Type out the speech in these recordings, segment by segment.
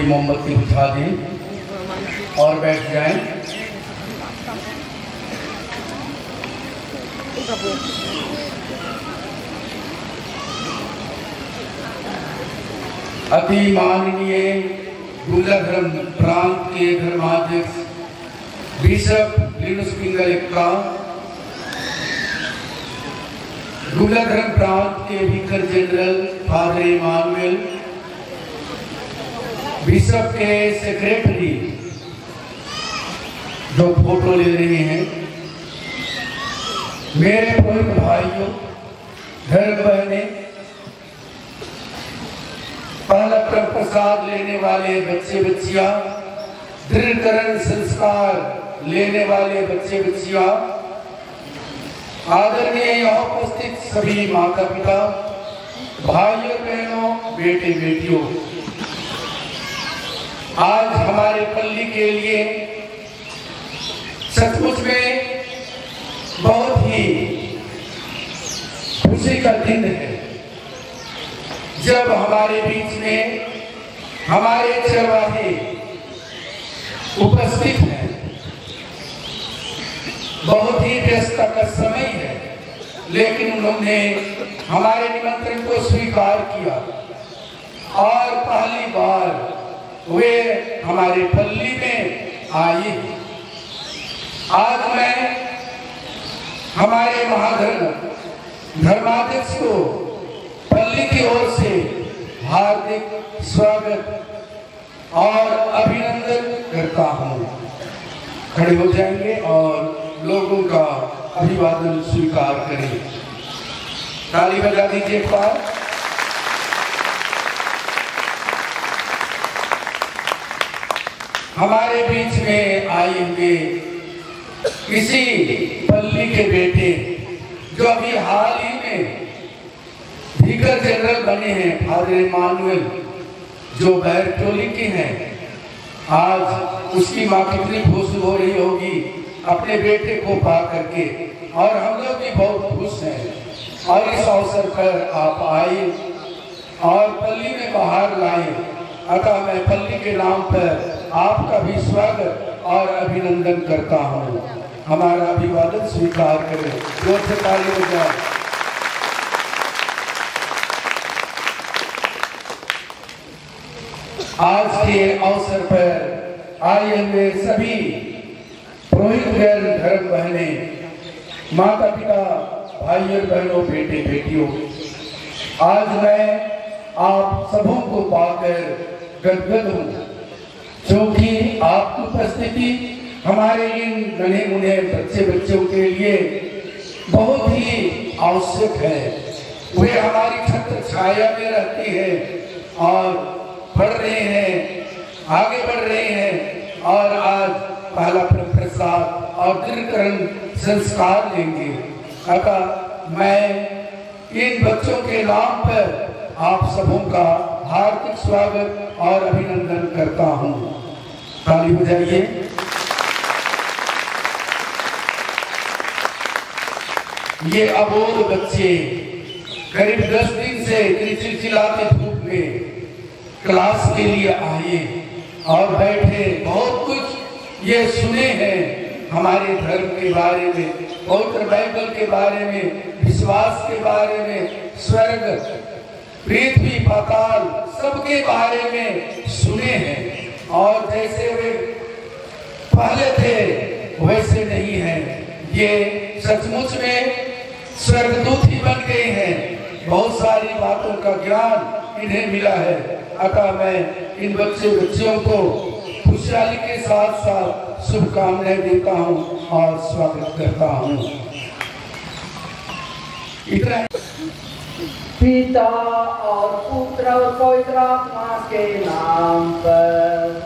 मोमबत्ती बुझा दें और बैठ जाएं। अति माननीय दूल्हाधर्म प्रांत के धर्माध्यक्ष बिशप लिनुस पिंगल एक्का, दूल्हाधर्म प्रांत के vicar general father Emmanuel, bishop के सेक्रेटरी जो फोटो ले रहे हैं, मेरे पुरोहित भाइयों, धर्म बहनें, पहला प्रसाद लेने वाले बच्चे बच्चियां, दृढ़करण संस्कार लेने वाले बच्चे बच्चियां, आदरणीय यहाँ उपस्थित सभी माता पिता, भाइयों बहनों, बेटे बेटियों, आज हमारे पल्ली के लिए सचमुच में बहुत ही खुशी का दिन है, जब हमारे बीच में हमारे चरवाहे उपस्थित हैं। बहुत ही व्यस्तता का समय है, लेकिन उन्होंने हमारे निमंत्रण को स्वीकार किया और पहली बार वे हमारे पल्ली में आए। आज मैं हमारे महाधर्म धर्माध्यक्ष को पल्ली की ओर से हार्दिक स्वागत और अभिनंदन करता हूँ। खड़े हो जाएंगे और लोगों का अभिवादन स्वीकार करें। ताली बजा दीजिए एक बार। हमारे बीच में आए हुए किसी पल्ली के बेटे जो अभी हाल ही में विकर जनरल बने हैं, फादर इमानुएल, जो बैरटोली के हैं, आज उसकी माँ कितनी खुश हो रही होगी अपने बेटे को पा करके, और हम लोग भी बहुत खुश हैं। और इस अवसर पर आप आए और पल्ली में बाहर लाए, अतः मैं पल्ली के नाम पर आपका भी स्वागत और अभिनंदन करता हूँ। हमारा अभिवादन स्वीकार करें। जोर से ताली बजाएं। आज के अवसर पर आए हुए सभी पुरोहित धर्म बहनें, माता पिता, भाइयों बहनों, बेटे बेटियों, आज मैं आप सबों को पाकर गदगद हूँ, क्योंकि आपकी उपस्थिति हमारे इन नन्हे मुन्ने बच्चे बच्चों के लिए बहुत ही आवश्यक है। वे हमारी छत्र छाया में रहती है और बढ़ रहे हैं, आगे बढ़ रहे हैं, और आज पहला प्रसाद और दृढ़करण संस्कार लेंगे। अतः मैं इन बच्चों के नाम पर आप सबों का हार्दिक स्वागत और अभिनंदन करता हूँ। ताली बजाइए। ये अबोध बच्चे करीब 10 दिन से चिलचिलाते धूप में क्लास के लिए आए और बैठे, बहुत कुछ ये सुने हैं हमारे धर्म के बारे में, पवित्र बाइबल के बारे में, विश्वास के बारे में, स्वर्ग, पृथ्वी, पाताल, सबके बारे में सुने हैं। और जैसे वे पहले थे वैसे नहीं है, ये सचमुच में स्वर्गदूत ही बन गए हैं। बहुत सारी बातों का ज्ञान इन्हें मिला है। अतः मैं इन बच्चे बच्चियों को खुशहाली के साथ साथ शुभकामनाएं देता हूँ और स्वागत करता हूँ। इतना पिता और पुत्र और पवित्र आत्मा के नाम पर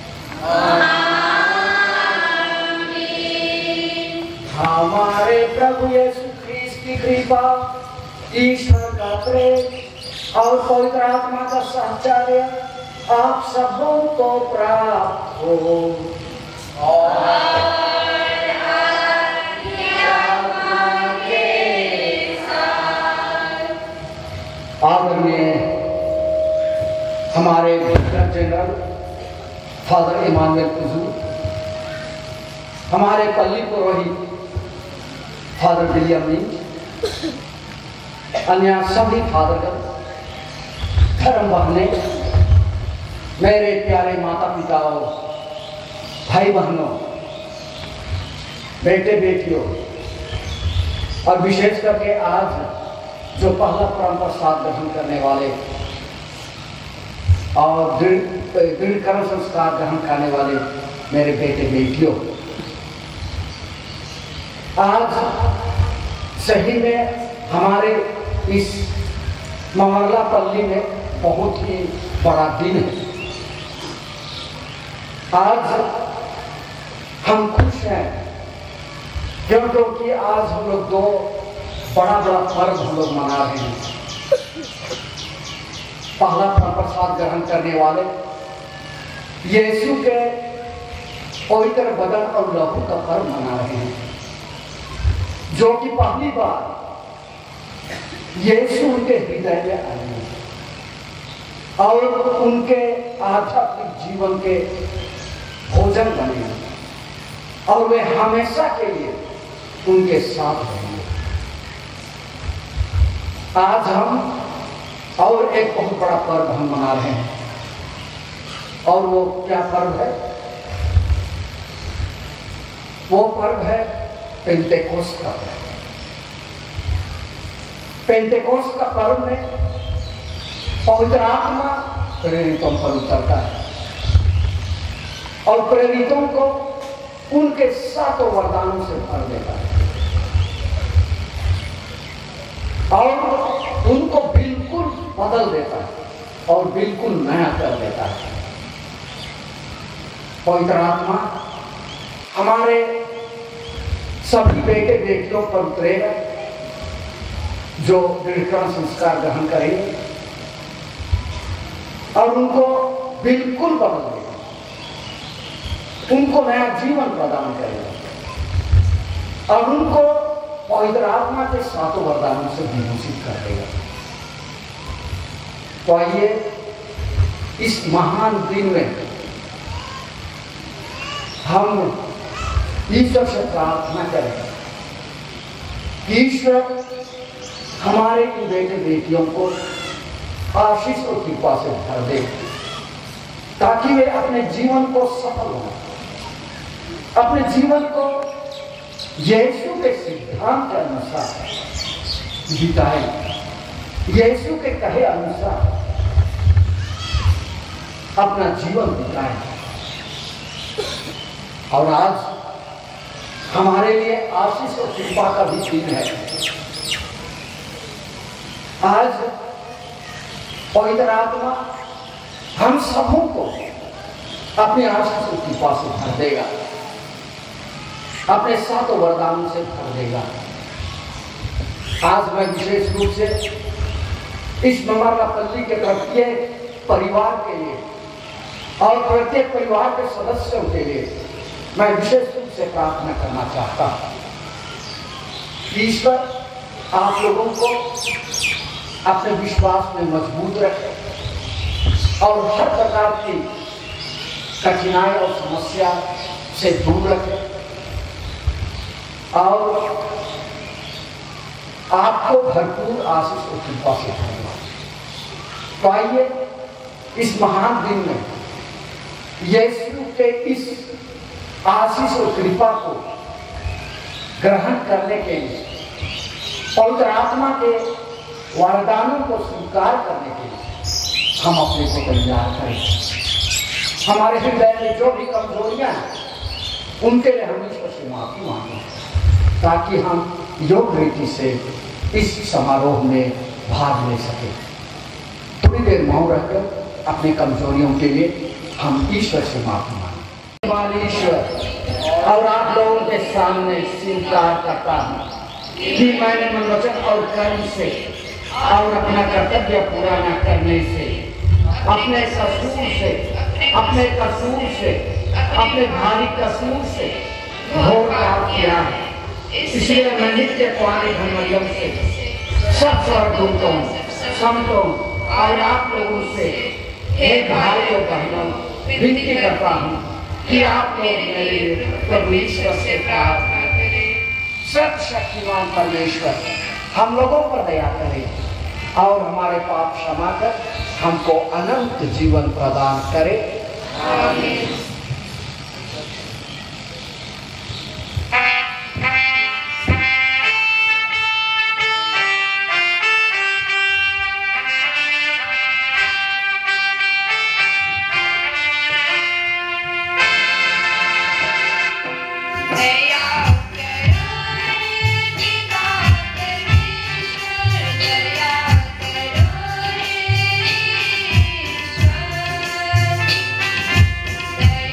हमारे प्रभु यीशु ख्रीस्त की कृपा, ईश्वर का प्रेम और पवित्र आत्मा का साहचर्य आप सबों को प्राप्त हो। आदरणीय हमारे जनरल फादर इमानुएल कुजू, हमारे पल्ली पुरोहित फादर विलियम नी, अन्य सभी फादरगण, धर्म बहने, मेरे प्यारे माता पिता और भाई बहनों, बेटे बेटियों, और विशेष करके आज जो पहला परम प्रसाद ग्रहण करने वाले और दृढ़करण संस्कार ग्रहण करने वाले मेरे बेटे बेटियों, आज सही में हमारे इस ममरलापल्ली में बहुत ही बड़ा दिन है। आज हम खुश हैं क्योंकि आज हम लोग दो बड़ा पर्व हम लोग मना रहे हैं। पहला प्रसाद ग्रहण करने वाले यीशु के पवित्र बदन और लहू का पर्व मना रहे हैं, जो कि पहली बार यीशु उनके हृदय में आए हैं और उनके आध्यात्मिक जीवन के भोजन बने और वे हमेशा के लिए उनके साथ रहेंगे। आज हम और एक बहुत बड़ा पर्व हम मना रहे हैं, और वो क्या पर्व है? वो पर्व है पेंटेकोस्ट का पर्व। पेंटेकोस्ट का पर्व में पवित्र आत्मा प्रेरितों पर उतरता है और प्रेरितों को उनके सातों वरदानों से भर देता है और उनको बिल्कुल बदल देता है और बिल्कुल नया कर देता है। पवित्र आत्मा हमारे सभी बेटे बेटियों पर उतरेगा जो दृढ़करण संस्कार ग्रहण करेंगे और उनको बिल्कुल बदल देगा, उनको नया जीवन प्रदान करेगा और उनको पवित्र आत्मा के सातों वरदानों से विभूषित कर देगा। तो आइए इस महान दिन में हम ईश्वर से प्रार्थना करें कि ईश्वर हमारे इन बेटे बेटियों को आशीष और कृपा से भर दे ताकि वे अपने जीवन को सफल हो, अपने जीवन को यीशु के सिद्धांत के अनुसार बिताए, यीशु के कहे अनुसार अपना जीवन बिताए। और आज हमारे लिए आशीष और कृपा का भी दिन है। आज पवित्र आत्मा हम सबों को अपने आशीष और कृपा से भर देगा, अपने सातों वरदानों से भर देगा। आज मैं विशेष रूप से इस ममरलापल्ली के प्रत्येक परिवार के लिए और प्रत्येक परिवार के सदस्यों के लिए मैं विशेष रूप से प्रार्थना करना चाहता हूं। ईश्वर आप लोगों को अपने विश्वास में मजबूत रखे और हर प्रकार की कठिनाई और समस्या से दूर रखे और आपको भरपूर आशीष और कृपा से भरे। तो आइए इस महान दिन में यीशु के इस आशीष और कृपा को ग्रहण करने के लिए, पवित्र आत्मा के वरदानों को स्वीकार करने के लिए हम अपने को तैयार करें। हमारे हृदय में जो भी कमजोरियां हैं उनके लिए हम ईश्वर से माफी मांगे ताकि हम योग्य रीति से इस समारोह में भाग ले सके। थोड़ी देर मौन रहकर अपनी कमजोरियों के लिए हम ईश्वर से माफी मांगे। ईश्वर और आप लोगों के सामने स्वीकार करता हूँ कि मैंने मन वचन और कर्म से और अपना कर्तव्य पूरा न करने से, अपने कसूर से, अपने कसूर से, अपने भारी कसूर से घोर पाप किया है। इसलिए मैं नित्य कुआरे धर्मयम से सब स्वर्गदूतों, संतों और आप लोगों से एक भाई को बहनों विनती करता हूँ कि आप मेरे प्रभु ईश्वर से प्रार्थना करें। सर्वशक्तिमान परमेश्वर हम लोगों पर दया करें और हमारे पाप क्षमा कर हमको अनंत जीवन प्रदान करे। आमीन। Thank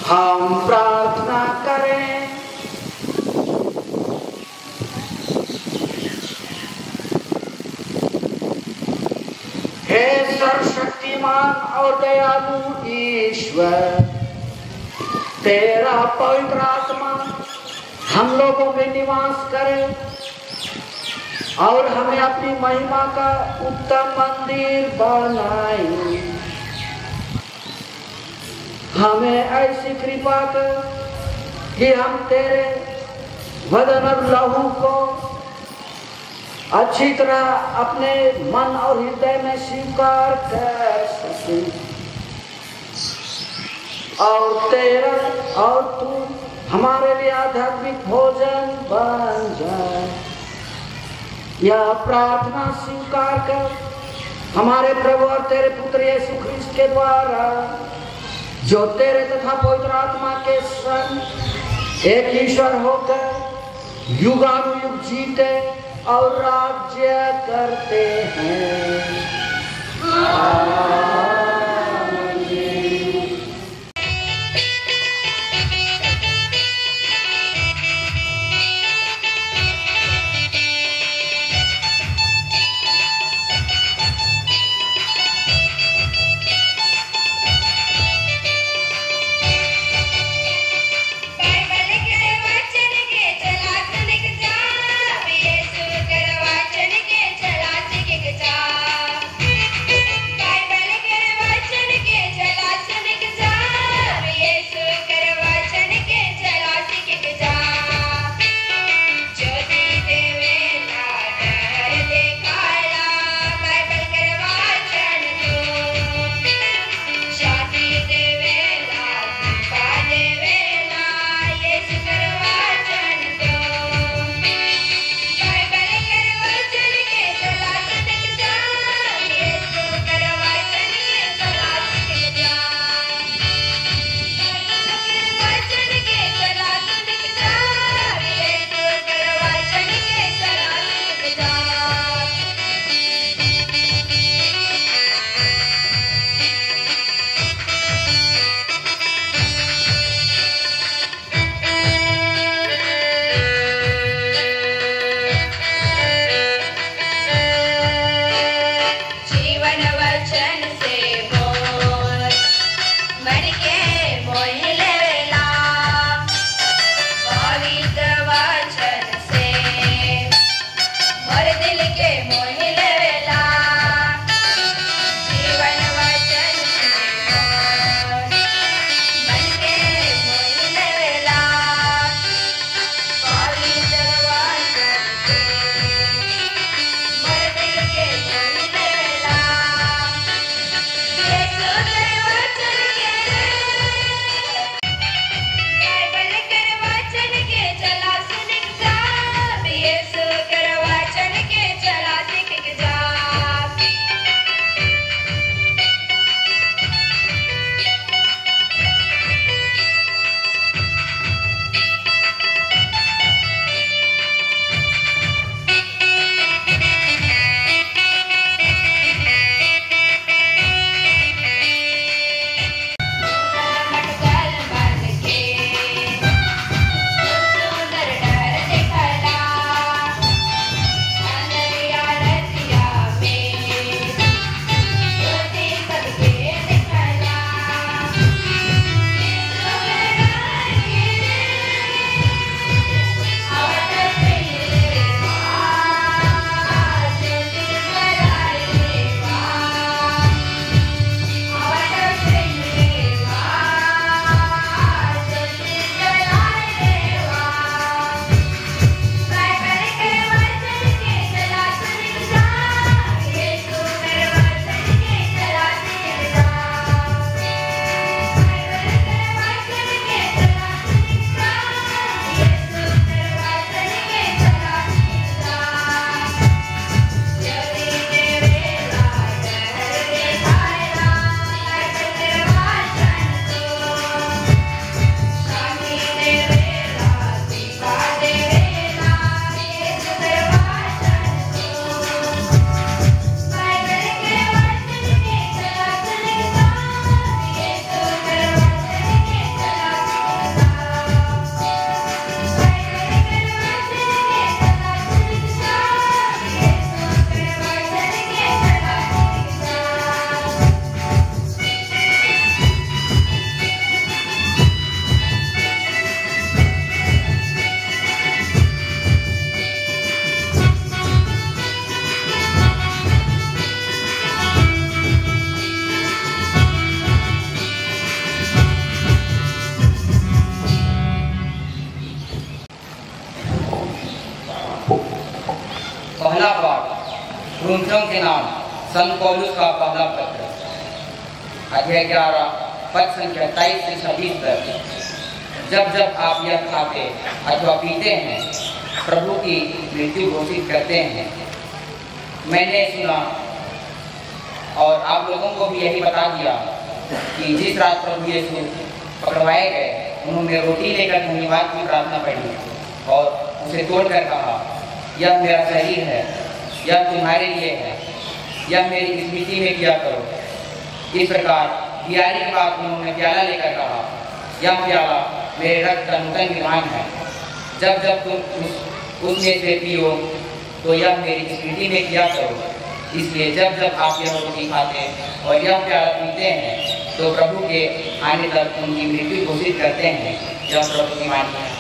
हम प्रार्थना करें। हे सर्वशक्तिमान और दयालु ईश्वर, तेरा पवित्र आत्मा हम लोगों में निवास करे और हमें अपनी महिमा का उत्तम मंदिर बनाए। हमें ऐसी कृपा कर कि हम तेरे वदन और लहू को अच्छी तरह अपने मन और हृदय में स्वीकार कर सके और तेरा और तू हमारे लिए आध्यात्मिक भोजन बन जाए। यह प्रार्थना स्वीकार कर हमारे प्रभु और तेरे पुत्र यीशु ख्रीस्त के द्वारा, जो तेरे तथा पवित्र आत्मा के संग एक ईश्वर होकर युगानुयुग जीते और राज्य करते हैं। कुरिन्थियों के नाम संत पौलुस का पहला पत्र, अध्याय 11 पद संख्या 23 से 26 तक। जब जब आप यह खाते अथवा पीते हैं, प्रभु की मृत्यु घोषित करते हैं। मैंने सुना और आप लोगों को भी यही बता दिया कि जिस रात प्रभु यीशु पकड़वाए गए, उन्होंने रोटी लेकर धन्यवाद की प्रार्थना पढ़ी और उसे तोड़कर कहा, यह मेरा शरीर है, यह तुम्हारे लिए है, यह मेरी स्मृति में किया करो। इस प्रकार बियारी के बाद उन्होंने प्याला लेकर कहा, यह प्याला मेरे रक्त का नूतन निर्माण है। जब जब तुम उसमें से पियो तो यह मेरी स्मृति में किया करो। इसलिए जब जब आप यह रोटी खाते और यह प्याला पीते हैं तो प्रभु के आने तक उनकी मृत्यु घोषित करते हैं। यह प्रभु की वाणी है।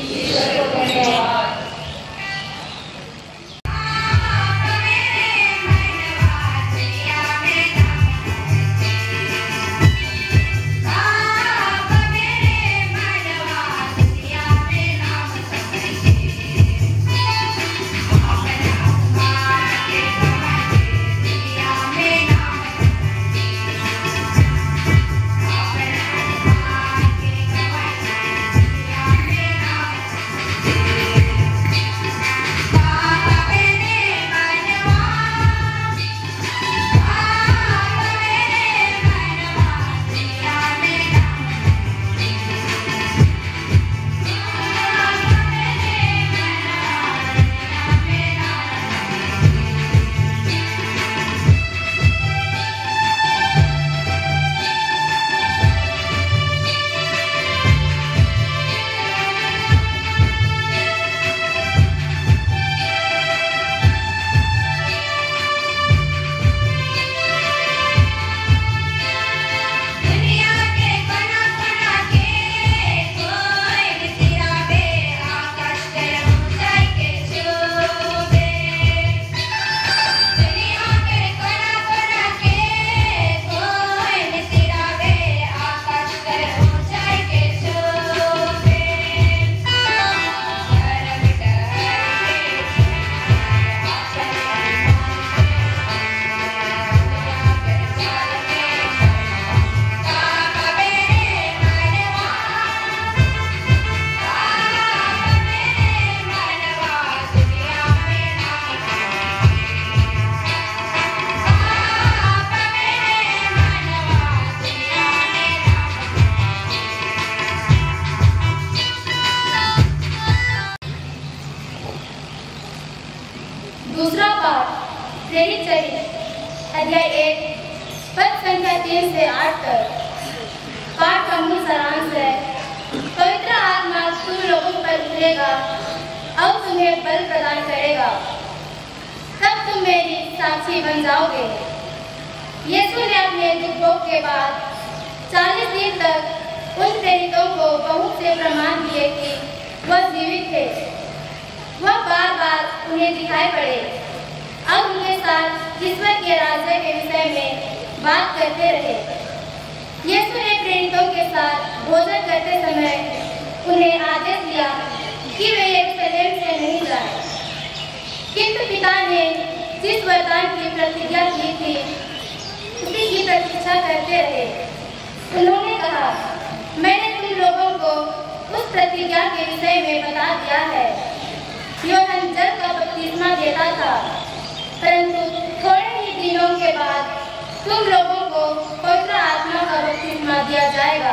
दूसरा पाठ प्रेरित चरित्र अध्याय 1 पद संख्या 3 से 8 तक। पाठ का मूल सारांश है, पवित्र आत्मा तुम लोगों पर उतरेगा और तुम्हें बल प्रदान करेगा, तब तुम मेरी साक्षी बन जाओगे। यीशु ने अपने दुखों के बाद 40 दिन तक उन प्रेरितों को बहुत से प्रमाण दिए कि वह जीवित थे। वह बार बार उन्हें दिखाई पड़े और उनके साथ ईश्वर के राज्य के विषय में बात करते रहे। यीशु ने प्रेरितों के साथ भोजन करते समय उन्हें आदेश दिया कि वे यरूशलेम से नहीं जाएं, किंतु पिता ने जिस वरदान की प्रतिज्ञा की थी उसी की प्रतीक्षा करते रहे। उन्होंने कहा, मैंने तुम लोगों को उस प्रतिज्ञा के विषय में बता दिया है। यूहन्ना जल का बपतिस्मा देता था, परंतु थोड़े ही दिनों के बाद तुम लोगों को पवित्र आत्मा का बपतिस्मा दिया जाएगा।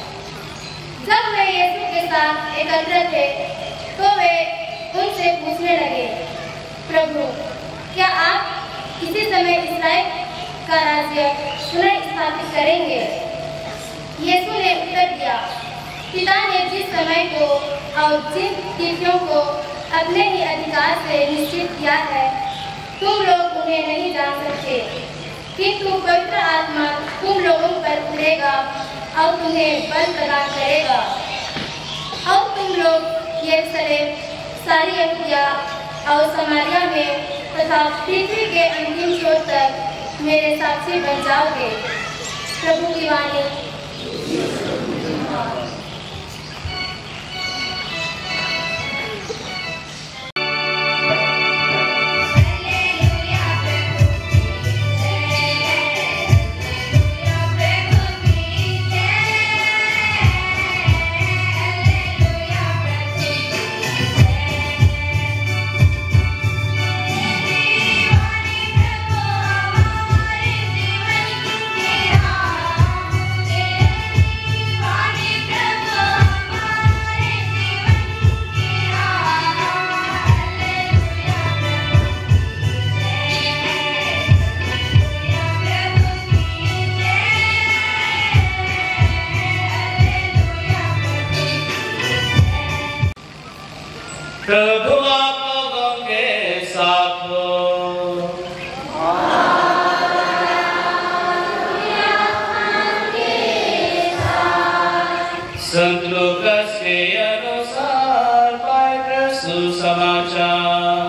जब वे यीशु के साथ एकत्र थे तो वे उनसे पूछने लगे, प्रभु, क्या आप किसी समय इस्राएल का राज्य पुनः स्थापित करेंगे? यीशु ने उत्तर दिया, पिता ने जिस समय को और जिन तिथियों को अपने ही अधिकार से निश्चित किया है, तुम लोग उन्हें नहीं जान सकते, किंतु पवित्र आत्मा तुम लोगों पर उतरेगा और तुम्हें बल प्रदान करेगा और तुम लोग यरूशलेम, सारी यहूदिया और समारिया में तथा पृथ्वी के अंतिम छोर तक मेरे साक्षी बन जाओगे। प्रभु की वाणी। Hallelujah. प्रभु आप लोगों के साथ हो। संत लूकास के अनुसार पवित्र सुसमाचार।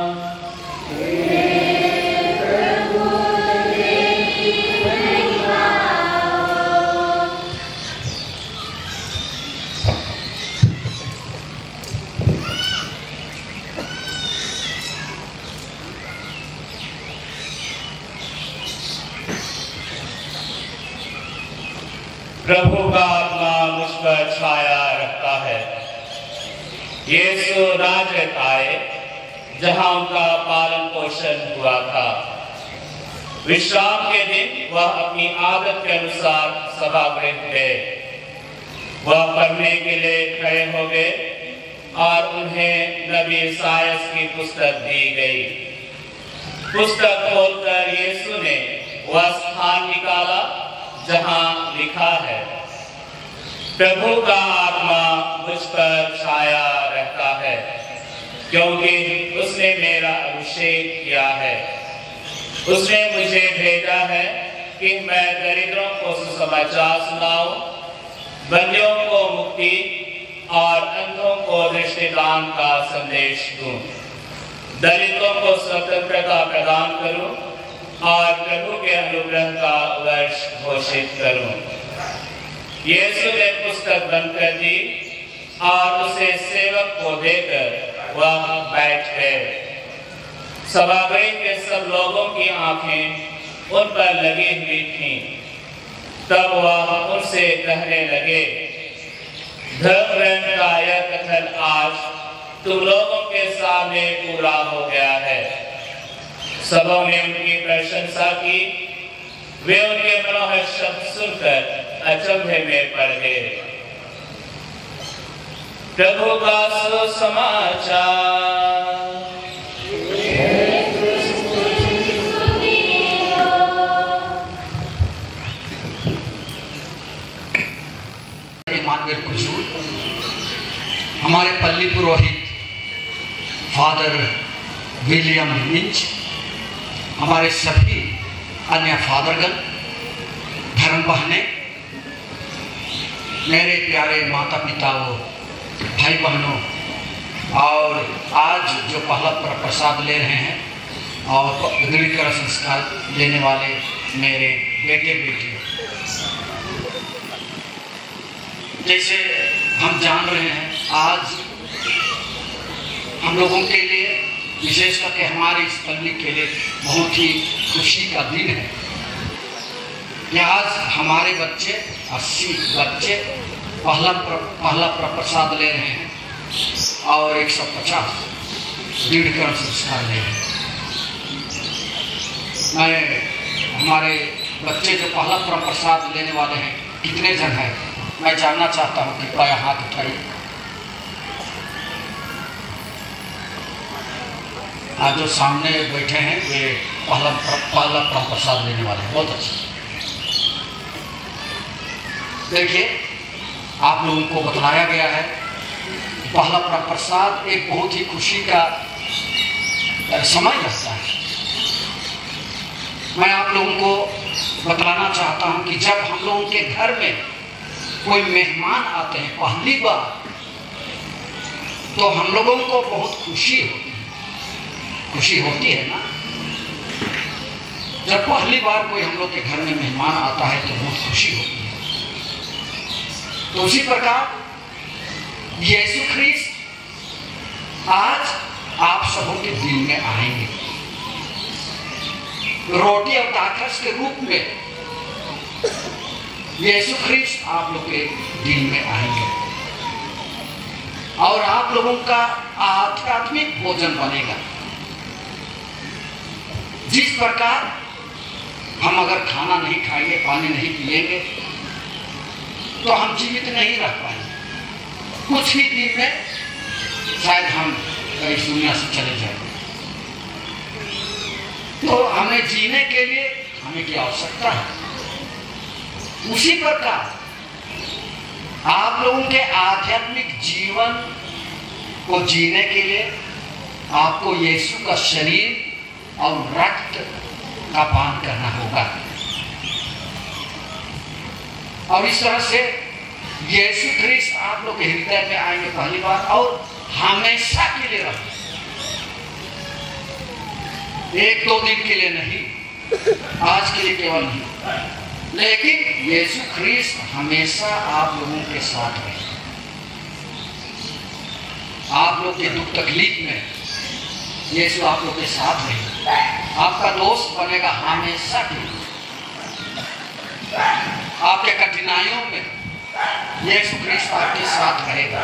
प्रभु का आत्मा मुझ पर छाया रखता है। यीशु नाज़रेत आए जहां उनका पालन पोषण हुआ था। विश्राम के दिन वह अपनी आदत के अनुसार सभागृह गए। वह पढ़ने के लिए खड़े हो गए और उन्हें नबी इसायास की पुस्तक दी गई। पुस्तक खोलकर यीशु ने वह स्थान निकाला जहां लिखा है, प्रभु का आत्मा मुझ पर छाया रहता है, क्योंकि उसने मेरा अभिषेक किया है। उसने मुझे भेजा है कि मैं दरिद्रों को सुसमाचार सुनाऊं, बंदियों को मुक्ति और अंधों को दृष्टिदान का संदेश दूं, दलितों को स्वतंत्रता प्रदान करूं और प्रभु के अनुग्रह का वर्ष घोषित करूं। यीशु ने पुस्तक बंद कर दी और उसे सेवक को देकर वह बैठ गए। सभागृह के सब लोगों की आंखें उन पर लगी हुई थीं। तब वह उनसे कहने लगे, धर्मग्रंथ का यह कथन आज तुम लोगों के सामने पूरा हो गया है। सबों ने उनकी प्रशंसा की। वे उनके मनोहर शब्द सुनकर अचंभे में पड़ गए। प्रभु का सुसमाचार। मानवीय कुशल हमारे पल्ली पुरोहित फादर विलियम मिंच, हमारे सभी अन्य फादरगण, धर्म बहनें, मेरे प्यारे माता पिताओं, भाई बहनों, और आज जो पहला प्रसाद ले रहे हैं और विधिकरण संस्कार लेने वाले मेरे बेटे बेटियों, जैसे हम जान रहे हैं आज हम लोगों के लिए, विशेष करके हमारे इस पल्ली के लिए बहुत ही खुशी का दिन है कि आज हमारे बच्चे 80 बच्चे पहला प्रसाद ले रहे हैं और 150 दृढ़ीकरण संस्कार ले रहे हैं। मैं हमारे बच्चे जो पहला प्रसाद लेने वाले हैं कितने जन हैं मैं जानना चाहता हूँ, कृपया हाथ उठाइए। आज जो सामने बैठे हैं वे पहला प्रसाद लेने वाले हैं। बहुत अच्छा। देखिए, आप लोगों को बताया गया है पहला प्रसाद एक बहुत ही खुशी का समय रहता है। मैं आप लोगों को बतलाना चाहता हूं कि जब हम लोगों के घर में कोई मेहमान आते हैं पहली बार, तो हम लोगों को बहुत खुशी होती है ना। जब पहली बार कोई हम लोग के घर में मेहमान आता है तो बहुत खुशी होती है। तो उसी प्रकार यीशु ख्रीस्त आज आप सबों के दिल में आएंगे, रोटी और दाखरस के रूप में यीशु ख्रीस्त आप लोग के दिल में आएंगे और आप लोगों का आध्यात्मिक भोजन बनेगा। जिस प्रकार हम अगर खाना नहीं खाएंगे, पानी नहीं पिएंगे, तो हम जीवित नहीं रह पाएंगे। कुछ ही दिन में शायद हम इस दुनिया से चले जाएंगे। तो हमें जीने के लिए हमें की आवश्यकता है। उसी प्रकार आप लोगों के आध्यात्मिक जीवन को जीने के लिए आपको यीशु का शरीर और रक्त का पान करना होगा। और इस तरह से यीशु ख्रिस्त आप लोग के हृदय में आएंगे पहली बार, और हमेशा के लिए रहेंगे, 1-2 दिन के लिए नहीं, आज के लिए केवल नहीं, लेकिन यीशु ख्रिस्त हमेशा आप लोगों के साथ रहेंगे। आप लोग के दुख तकलीफ में यीशु आप लोग के साथ रहेगा, आपका दोस्त बनेगा हमेशा के लिए। आपके कठिनाइयों में यीशु ख्रिस्त आपके साथ रहेगा,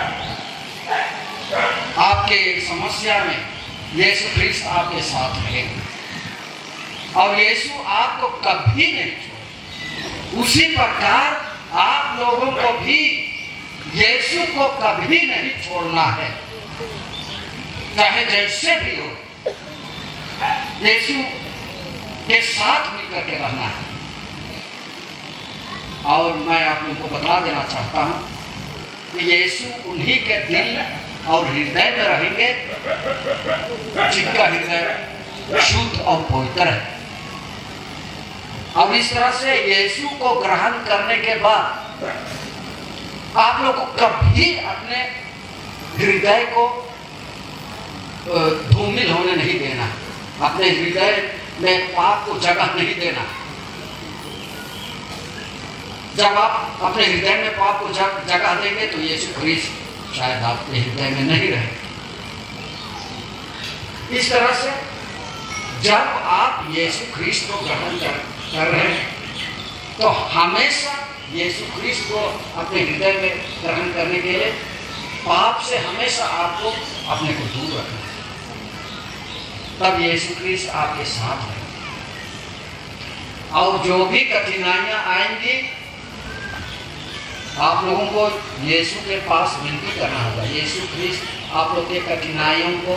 आपके समस्या में यीशु ख्रिस्त आपके साथ रहेगा, और यीशु आपको कभी नहीं छोड़ेगा। उसी प्रकार आप लोगों को भी यीशु को कभी नहीं छोड़ना है, चाहे जैसे भी हो, यीशु के साथ मिलकर के रहना है। और मैं आप लोगों को बता देना चाहता हूं कि यीशु उन्हीं के दिल और हृदय में रहेंगे जिनका हृदय शुद्ध और पवित्र है। अब इस तरह से यीशु को ग्रहण करने के बाद आप लोग को कभी अपने हृदय को धूमिल होने नहीं देना, अपने हृदय में पाप को जगह नहीं देना। जब आप अपने हृदय में पाप को जगह देंगे तो यीशु ख्रिस्त शायद आपके हृदय में नहीं रहे। इस तरह से जब आप यीशु ख्रिस्त को ग्रहण कर रहे हैं तो हमेशा यीशु ख्रिस्त को अपने हृदय में ग्रहण करने के लिए पाप से हमेशा आपको अपने को दूर रखना है, तब यीशु ख्रिस्त आपके साथ है। और जो भी कठिनाइयां आएंगी आप लोगों को यीशु के पास विनती करना होगा। यीशु ख्रिस्त आप लोग के कठिनाइयों को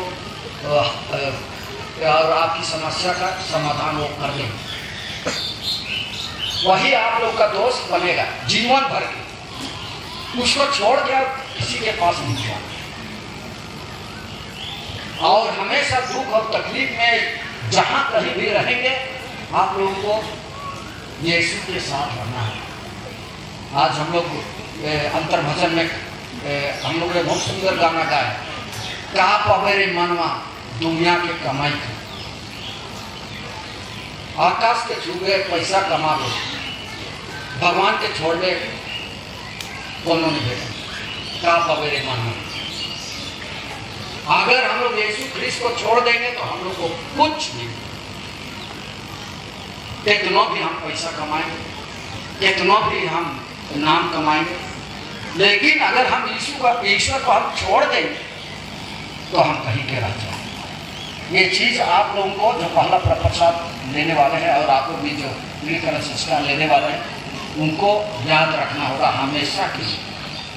और आपकी समस्या का समाधान वो कर देंगे, वही आप लोग का दोस्त बनेगा जीवन भर के। उसको छोड़ के आप किसी के पास नहीं जाओ, और हमेशा दुख और तकलीफ में जहां कहीं भी रहेंगे आप लोगों को यीशु के साथ रहना है। आज हम लोग अंतर भजन में हम लोग ने बहुत सुंदर गाना गाया, का पवेरे मनवा दुनिया के कमाई का, आकाश के छूबे पैसा कमा दो, भगवान के छोड़ दे दोनों ने भेजा, का पवेरे मनवा। अगर हम लोग यीशु ख्रिस्त को छोड़ देंगे तो हम लोग को कुछ नहीं, कितना भी हम पैसा कमाएंगे, कितना भी हम नाम कमाएंगे, लेकिन अगर हम ईश्वर को हम छोड़ देंगे तो हम कहीं के रह जाएंगे। ये चीज आप लोगों को जो पहला प्रसाद लेने वाले हैं और आप लोग भी जो मिलकर संस्कार लेने वाले हैं उनको याद रखना होगा हमेशा के लिए।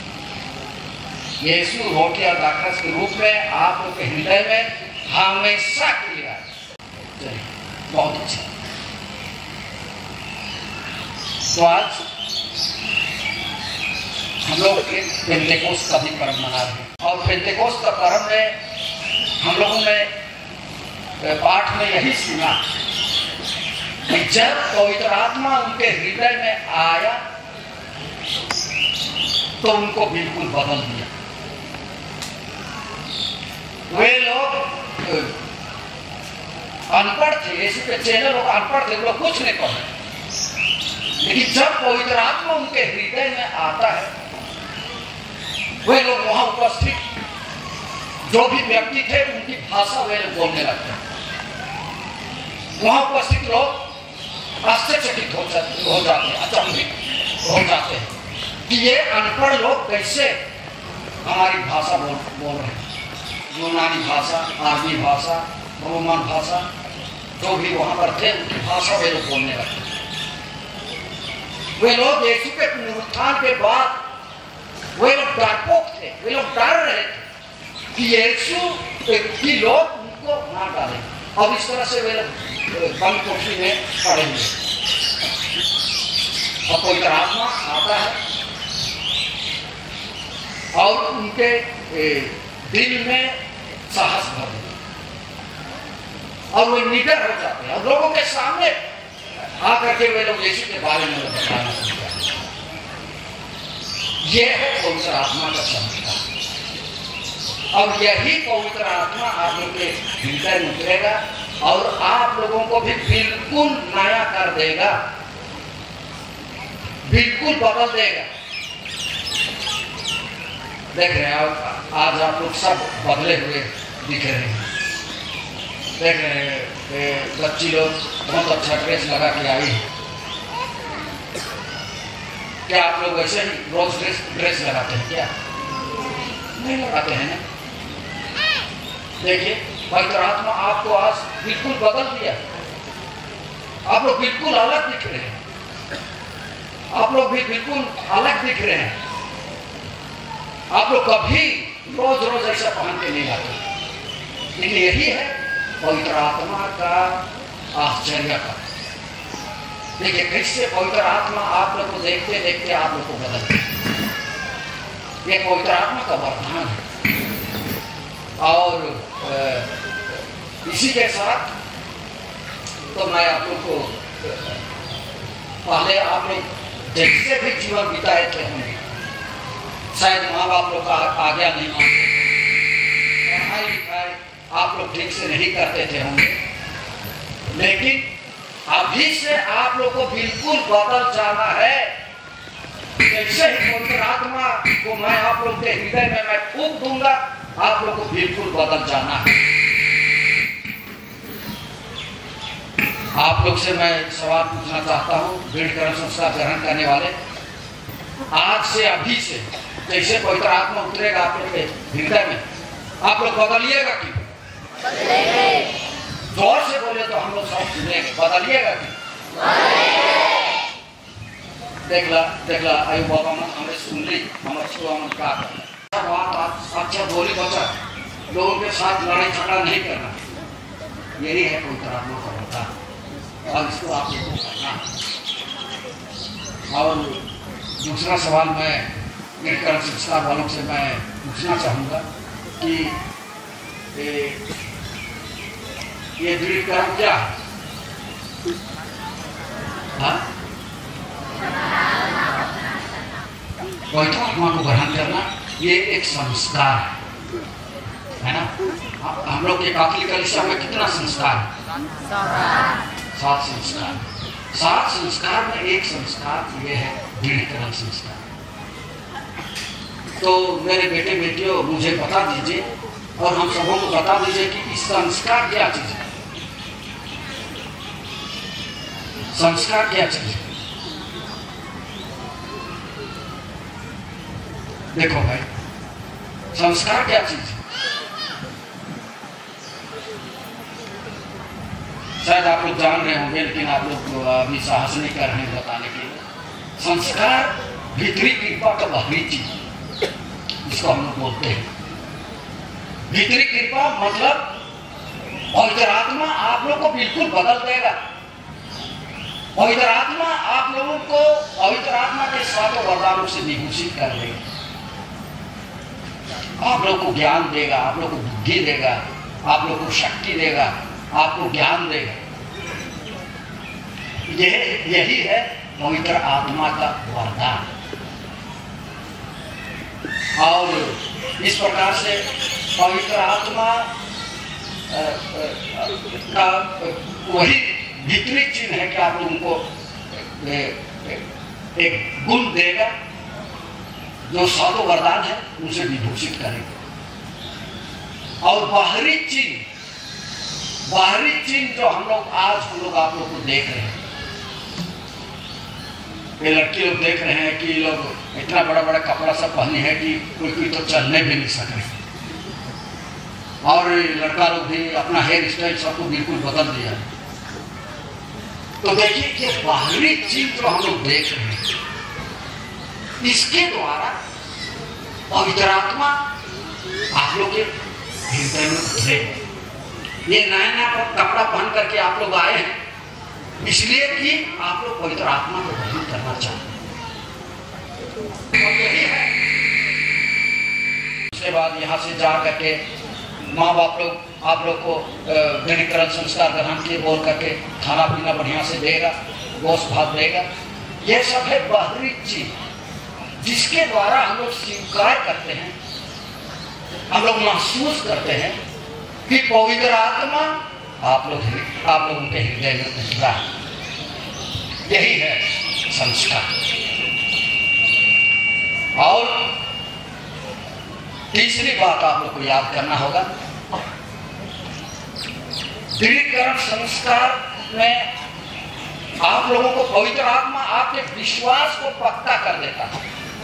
यीशु रोटी और दाखरस के रूप में आप लोग के हृदय में हमेशा के लिए आए। चलिए, बहुत अच्छा। तो आज हम लोग पेंटेकोस्त का भी पर्व मना रहे हैं, और पेंटेकोस्त का पर्व में हम लोगों ने पाठ में यही सुना कि जब पवित्र आत्मा उनके हृदय में आया तो उनको बिल्कुल बदल दिया। वे लोग अनपढ़ थे, यीशु के चेले लोग अनपढ़ थे, वो लोग कुछ नहीं पढ़े, लेकिन जब पवित्र आत्मा उनके हृदय में आता है वे लोग वहां उपस्थित जो भी व्यक्ति थे उनकी भाषा वे लोग बोलने लगते हैं। वहां उपस्थित लोग आश्चर्यचकित हो जाते हैं, अचंभित हो जाते हैं कि ये अनपढ़ लोग कैसे हमारी भाषा बोल रहे हैं। यूनानी भाषा, आरबी भाषा, रोमन भाषा, जो भी वहां पर थे उनकी भाषा वे लोग बोलने लगते। वे लोग यीशु के पुनरुत्थान के बाद वे लोग डरपोक थे, वे लोग डर रहे थे कि यीशु की लोग उनको मार डालेंगे, और इस तरह से वे लोग बंद कोठरी में पड़े हुए। और पवित्र आत्मा आता है और उनके दिल में साहस भर देता, और वो निडर हो जाते हैं और लोगों के सामने आकर के वे लोग यीशु के बारे में बताना चाहते हैं। यह है पवित्र आत्मा का चमत्कार। और यही पवित्र आत्मा आप लोग के भीतर उतरेगा और आप लोगों को भी बिल्कुल नया कर देगा, बिल्कुल बदल देगा। देख रहे हैं आज आप लोग सब बदले हुए दिख रहे हैं। देख रहे हैं बच्ची लोग बहुत अच्छा ड्रेस लगा के आई है। क्या आप लोग वैसे ही रोज ड्रेस लगाते हैं? क्या नहीं लगाते हैं ना? देखिए पवित्र आत्मा आपको आज बिल्कुल बदल दिया। आप लोग बिल्कुल अलग दिख रहे हैं। आप लोग भी बिल्कुल अलग दिख रहे हैं। आप लोग कभी रोज रोज ऐसा पहन के नहीं आते। लेकिन यही है पवित्र आत्मा का आश्चर्य का। देखिए कैसे पवित्र आत्मा आप लोग को देखते देखते आप लोग को बदलते। ये पवित्र आत्मा का वरदान है। और इसी के साथ तो मैं आप लोग को पहले आप लोग जैसे भी जीवन बिताए थे होंगे, शायद माँ बाप लोग का आज्ञा नहीं मानते, पढ़ाई लिखाई आप लोग ठीक से नहीं करते थे होंगे, लेकिन अभी से आप लोग को बिल्कुल बदल जाना है। जैसे ही पवित्र आत्मा को मैं आप लोग के हृदय में मैं फूंक दूंगा, आप लोग को बिल्कुल बदल जाना है। आप लोग से मैं सवाल पूछना चाहता हूँ, दृढ़ कर्म संस्कार ग्रहण करने वाले, आज से अभी से जैसे पवित्र आत्मा उतरेगा आप लोग के हृदय में, आप लोग बदलिएगा कि? जोर से बोले तो हम लोग सब सुनेंगे। बदलिएगा कि? देखला आयु बाबा मन हमें सुन ली, हमारे सुबह मन का बात अच्छा बोली बचा, लोगों के साथ लड़ाई झगड़ा नहीं करना। यही है पवित्र आत्मा का होता और इसको आप लोगों को करना। और दूसरा सवाल मैं निर्करण संस्कार वालों से मैं पूछना चाहूँगा कि ये दृढ़ कर्म क्या है? पवित्र आत्मा को ग्रहण करना ये एक संस्कार है ना? हम लोग के काथलिक कलीसिया में कितना संस्कार है? 7 संस्कार। 7 संस्कार में एक संस्कार ये है दृढ़ कर्म संस्कार। तो मेरे बेटे बेटियों मुझे बता दीजिए और हम सबों को बता दीजिए कि इस संस्कार क्या चीज है? संस्कार क्या चीज है? देखो भाई, संस्कार क्या चीज है? शायद आप लोग जान रहे होंगे, लेकिन आप लोग अभी साहस नहीं कर रहे हैं बताने के लिए। संस्कार भीतरी कृपा का बाहरी चीज, इसको हम लोग बोलते हैं। भीतरी कृपा मतलब पवित्र आत्मा आप लोग को बिल्कुल बदल देगा। पवित्र आत्मा आप लोगों को पवित्र आत्मा के 7 वरदानों से विभूषित कर देगा। आप लोग को ज्ञान देगा, आप लोग को बुद्धि देगा, आप लोग को शक्ति देगा, आपको ज्ञान देगा। यही है पवित्र आत्मा का वरदान। और इस प्रकार से पवित्र आत्मा का वही भीतरी चिन्ह है कि आप लोगों को एक गुण देगा जो 7 वरदान है उनसे विभूषित करेगा। और बाहरी चिन्ह जो हम लोग आप लोग को देख रहे हैं, ये लड़की लोग देख रहे हैं कि लोग इतना बड़ा बड़ा कपड़ा सब पहने हैं कि कोई तो चलने भी नहीं सक रहे। और लड़का लोग भी अपना हेयर स्टाइल सबको बिल्कुल बदल दिया। तो देखिए कि बाहरी चीज जो हम लोग देख रहे हैं, इसके द्वारा पवित्र आत्मा आप लोग के हृदय में उतरेगा। ये नया कपड़ा पहन करके आप लोग आए हैं इसलिए कि आप लोग पवित्र आत्मा को ग्रहण करना चाहते हैं। और यही है। उसके बाद यहाँ से जा करके माँ बाप लोग आप लोग को दृढ़ीकरण संस्कार ग्रहण किए बोल करके खाना पीना बढ़िया से देगा, गोश्त भात देगा। ये सब है बाहरी चीज, जिसके द्वारा हम लोग स्वीकार करते हैं, हम लोग महसूस करते हैं कि पवित्र आत्मा आप लोगों के हृदय में उतरा है। यही है संस्कार। और तीसरी बात आप लोग को याद करना होगा, दृढ़ीकरण संस्कार में आप लोगों को पवित्र आत्मा आपके विश्वास को पक्का कर देता है,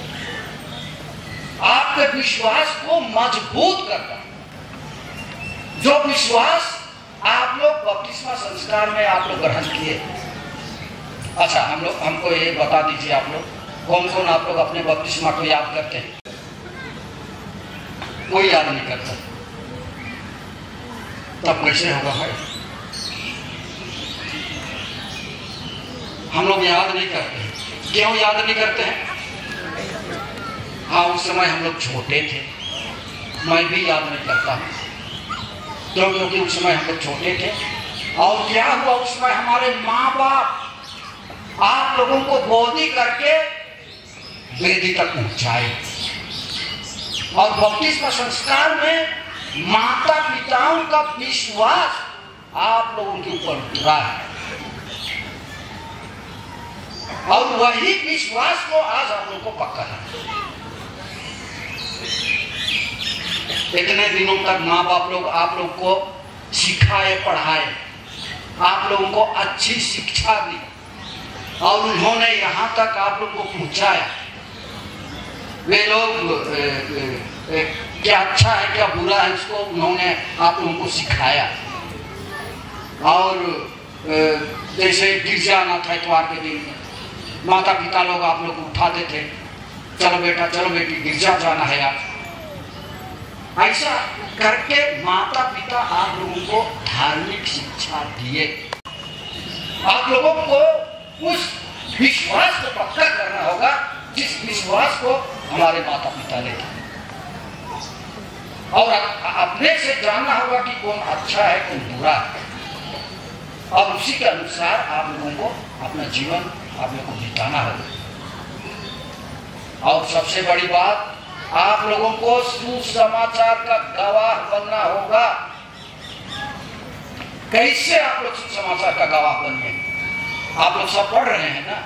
आपके विश्वास को मजबूत करता है। जो विश्वास आप लोग बपतिस्मा संस्कार में आप लोग ग्रहण किए। अच्छा, हमको ये बता दीजिए, आप लोग कौन कौन आप लोग अपने बपतिस्मा को याद करते हैं? कोई याद नहीं करता। तब कैसे होगा भाई? हम लोग याद नहीं करते। क्यों याद नहीं करते हैं? हाँ, उस समय हम लोग छोटे थे, मैं भी याद नहीं करता क्योंकि उस समय हम लोग छोटे थे। और क्या हुआ, उस समय हमारे माँ बाप आप लोगों को गोदी करके वेदी तक पहुंचाए। और बपतिस्मा संस्कार में माता पिताओं का विश्वास आप लोगों के ऊपर उतरा है, और वही विश्वास को आज आप लोगों को पक्का है। इतने दिनों तक माँ बाप लोग आप लोग को सिखाए, पढ़ाए, आप लोगों को अच्छी शिक्षा दी, और उन्होंने यहाँ तक आप लोग को पहुँचाया। वे लोग क्या अच्छा है क्या बुरा है इसको उन्होंने आप लोगों को सिखाया। और जैसे गिरजा आना था इतवार के दिन, माता पिता लोग आप लोग उठाते थे, चलो बेटा चलो बेटी गिरजा जाना है आज। ऐसा करके माता पिता आप लोगों को धार्मिक शिक्षा दिए। आप लोगों को उस विश्वास को पक्का करना होगा जिस विश्वास को हमारे माता पिता ने दिया, और अपने से जानना होगा कि कौन अच्छा है कौन बुरा है, और उसी के अनुसार आप लोगों को अपना जीवन आप लोगों को बिताना होगा। और सबसे बड़ी बात, आप लोगों को सुसमाचार का गवाह बनना होगा। कैसे आप लोग सुसमाचार का गवाह बनेंगे? आप लोग सब पढ़ रहे हैं ना,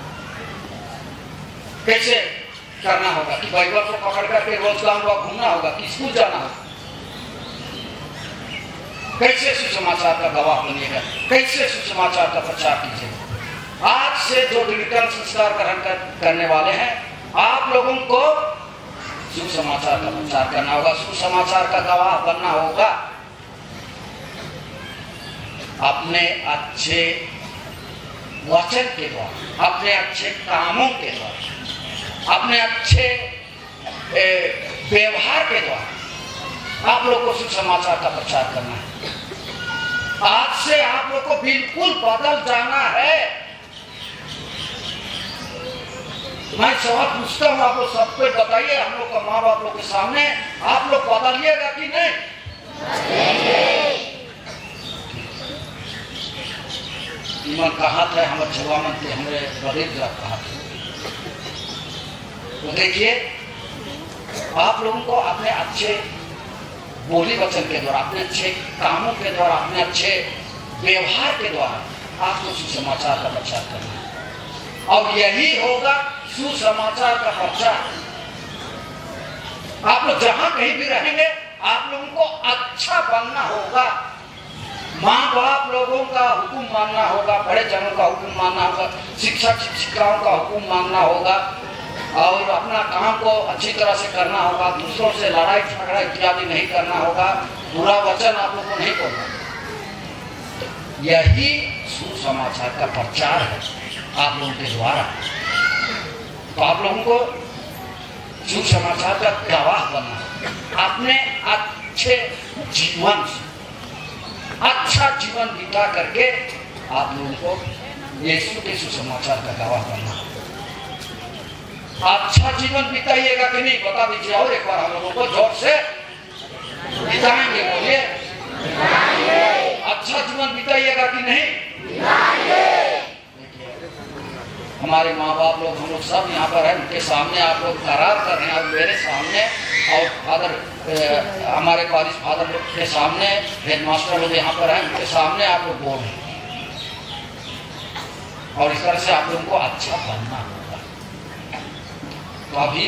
कैसे करना होगा कि बाइबल को पकड़ करके रोज गांव घूमना होगा कि स्कूल जाना होगा? कैसे सुसमाचार का गवाह बनिएगा? कैसे सुसमाचार का प्रचार कीजिएगा? आज से जो दृढ़ीकरण संस्कार ग्रहण करने वाले हैं, आप लोगों को सुसमाचार का प्रचार करना होगा, सुसमाचार का गवाह बनना होगा। अपने अच्छे वचन के द्वारा, अपने अच्छे कामों के द्वारा, अपने अच्छे व्यवहार के द्वारा आप लोग को सुसमाचार का प्रचार करना है। आज से आप लोग को बिल्कुल बदल जाना है। मैं सवाल पूछता हूँ, आप लोग सबको बताइए, हम लोग का माँ बाप लोग के सामने आप लोग बदलिएगा कि नहीं? ईमान कहा था हमारे जवान थे, हमारे बदेव कहा था। तो देखिए, आप लोगों को अपने अच्छे बोली वचन के द्वारा, अपने अच्छे कामों के द्वारा, अपने अच्छे व्यवहार के द्वारा आपको सुसमाचार का प्रचार करना है, और यही होगा सुसमाचार का प्रचार। आप लोग जहां कहीं भी रहेंगे, आप लोगों को अच्छा बनना होगा, माँ बाप लोगों का हुक्म मानना होगा, बड़े जनों का हुक्म मानना होगा, शिक्षक शिक्षिकाओं का हुक्म मानना होगा, और अपना काम को अच्छी तरह से करना होगा। दूसरों से लड़ाई झगड़ा इत्यादि नहीं करना होगा, बुरा वचन आप लोगों को नहीं बोलना। यही सुसमाचार का प्रचार है आप लोगों के द्वारा। तो आप लोगों को सुसमाचार का गवाह बनना, अपने अच्छे जीवन से अच्छा जीवन बिता करके आप लोगों को यीशु के सुसमाचार का गवाह बनना। अच्छा जीवन बिताइएगा कि नहीं बता दीजिए, और एक बार हम लोगों को जोर से। बिताएंगे, बोलिए अच्छा जीवन बिताइएगा कि नहीं? हमारे माँ बाप लोग, हम लोग सब यहाँ पर हैं, उनके सामने आप लोग करार कर रहे हैं और मेरे सामने और फादर हमारे कॉलेज फादर लोग के सामने, हेडमास्टर लोग यहाँ पर हैं, उनके सामने आप लोग बोल रहे हैं और इस तरह से आप लोगों को अच्छा बनना होगा। तो अभी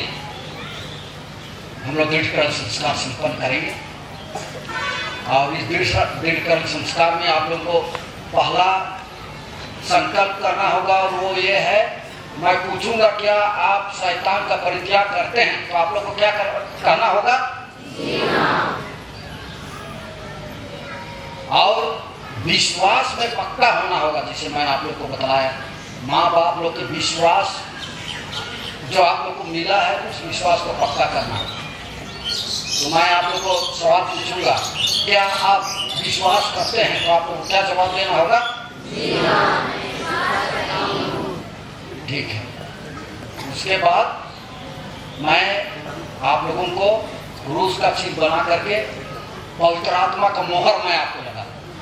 हम लोग दृढ़करण संस्कार संपन्न करेंगे और इस दृढ़करण संस्कार में आप लोगों को पहला संकल्प करना होगा और वो ये है, मैं पूछूंगा क्या आप शैतान का परित्याग करते हैं, तो आप लोग को क्या करना होगा? और विश्वास में पक्का होना होगा, जैसे मैंने आप लोग को बताया, माँ बाप लोग के विश्वास जो आप लोग को मिला है उस विश्वास को पक्का करना होगा। तो मैं आप लोग को सवाल पूछूंगा, क्या आप विश्वास करते हैं? तो आप लोग को क्या जवाब देना होगा? ठीक है। उसके बाद मैं आप लोगों को क्रूस का चिन्ह बना करके पवित्र आत्मा का मोहर मैं आपको लगा।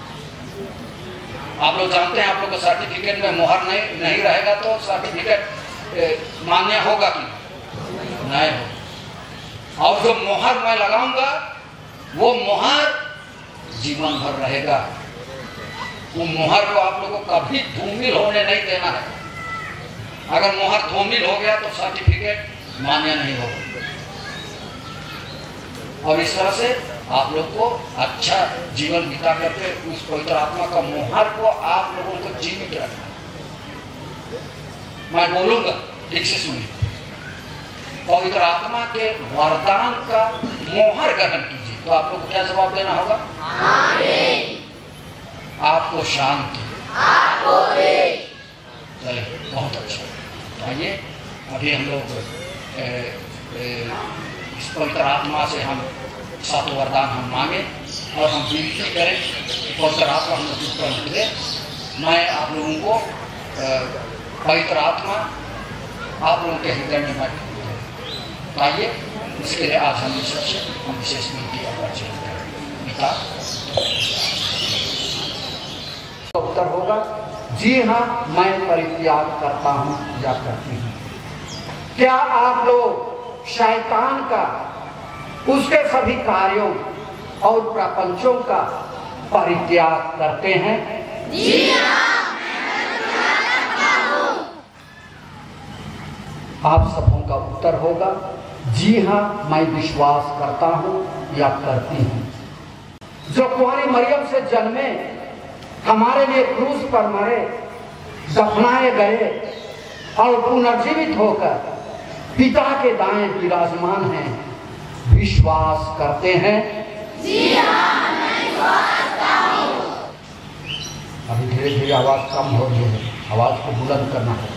आप लोग जानते हैं, आप लोग का सर्टिफिकेट में मोहर नहीं रहेगा तो सर्टिफिकेट मान्य होगा कि नहीं होगा। और जो मोहर मैं लगाऊंगा वो मोहर जीवन भर रहेगा। वो मोहर को आप लोगों को कभी धूमिल होने नहीं देना है। अगर मोहर धूमिल हो गया तो सर्टिफिकेट मान्य नहीं होगा। और इस तरह से आप लोग को अच्छा जीवन बिता करके उस पवित्र आत्मा का मोहर को आप लोगों को जीवित रखना। मैं बोलूंगा, ठीक से सुनिए। पवित्र आत्मा के वरदान का मोहर ग्रहण कीजिए। तो आप लोग को क्या जवाब देना होगा? आपको शांति। चलिए, बहुत अच्छा। आइए अभी हम लोग इस पवित्र आत्मा से हम सातों वरदान हम मांगे और हम विनती करें पवित्र आत्मा हम लोग दे। मैं आप लोगों को पवित्र आत्मा आप लोगों के हृदय में बैठ आइए, इसके लिए आज हम सबसे हम विशेष विनती पिता। उत्तर होगा, जी हाँ मैं परित्याग करता हूँ या करती हूँ। क्या आप लोग शैतान का, उसके सभी कार्यों और प्रपंचों का परित्याग करते हैं? जी हाँ। आप सबों का उत्तर होगा, जी हाँ मैं विश्वास करता हूँ या करती हूँ। जो कुंवारी मरियम से जन्मे, हमारे लिए क्रूस पर मरे, दफनाए गए और पुनर्जीवित होकर पिता के दाएं विराजमान हैं, विश्वास करते हैं? जी हाँ मैं विश्वास करता हूँ। अभी धीरे धीरे आवाज कम हो रही है, आवाज को बुलंद करना है।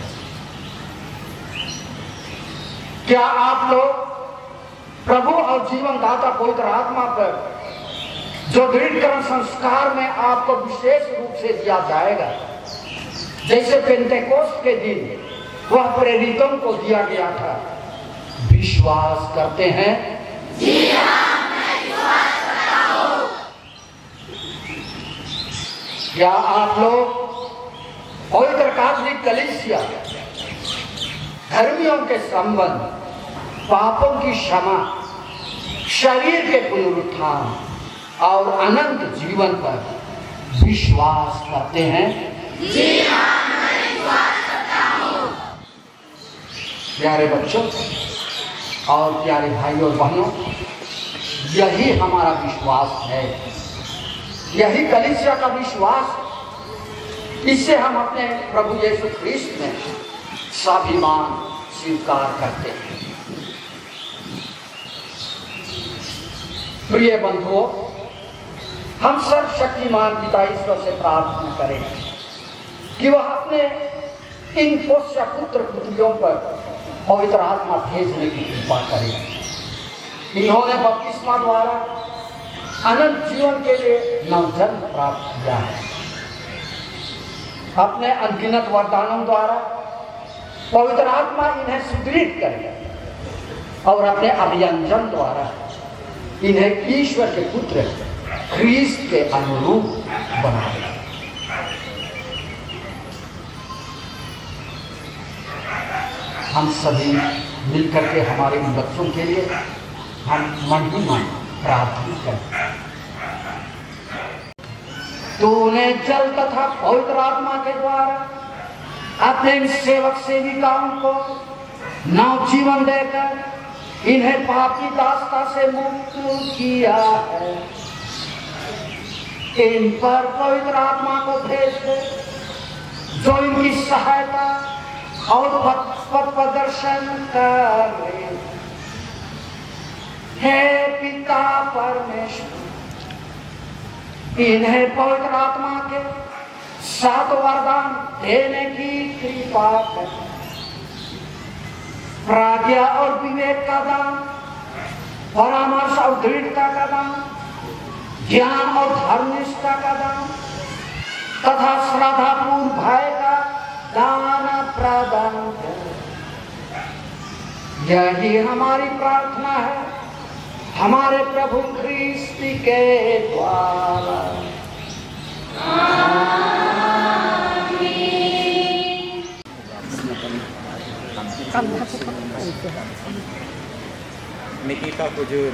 क्या आप लोग प्रभु और जीवन दाता पवित्र आत्मा पर जो दृढ़करण संस्कार में आपको विशेष रूप से दिया जाएगा, जैसे पेंटेकोस्ट के दिन वह प्रेरितों को दिया गया था, विश्वास करते हैं? जी हाँ मैं विश्वास करता हूँ। क्या आप लोग पवित्र कैथोलिक कलीसिया, धर्मियों के संबंध, पापों की क्षमा, शरीर के पुनरुत्थान और अनंत जीवन पर विश्वास करते हैं? जी हाँ मैं विश्वास करता हूँ। प्यारे बच्चों और प्यारे भाइयों और बहनों, यही हमारा विश्वास है, यही कलीसिया का विश्वास। इससे हम अपने प्रभु यीशु ख्रीस्त में स्वाभिमान स्वीकार करते हैं। प्रिय बंधुओं, हम सर्वशक्तिमान पिता ईश्वर से प्रार्थना करें कि वह अपने इन पोष्य पुत्र पुत्रियों पर पवित्र आत्मा भेजने की कृपा करें। इन्होंने बपतिस्मा द्वारा अनंत जीवन के लिए नवजन्म प्राप्त किया है। अपने अनगिनत वरदानों द्वारा पवित्र आत्मा इन्हें सुदृढ़ करे और अपने अभियंजन द्वारा इन्हें ईश्वर के पुत्र ख्रीस्त के अनुरूप बना दे। हम सभी मिलकर के हमारे इन बच्चों के लिए हम मन ही मन प्रार्थना करें। तो उन्हें जल तथा पवित्र आत्मा के द्वारा अपने सेवक सेविकाओं को नव जीवन देकर इन्हें पापी दासता से मुक्त किया है। इन पर पवित्र आत्मा को भेज दे जो इनकी सहायता और पथ प्रदर्शन करे। हे पिता परमेश्वर, इन्हें पवित्र आत्मा के 7 वरदान देने की कृपा कर। प्राज्ञा और विवेक का दान, परामर्श और दृढ़ता का दान, ज्ञान और धर्मनिष्ठा का दान तथा श्रद्धापूर्ण भय का दान प्रदान कर। यही हमारी प्रार्थना है हमारे प्रभु ख्रीस्त के द्वारा। निकिता कुजूर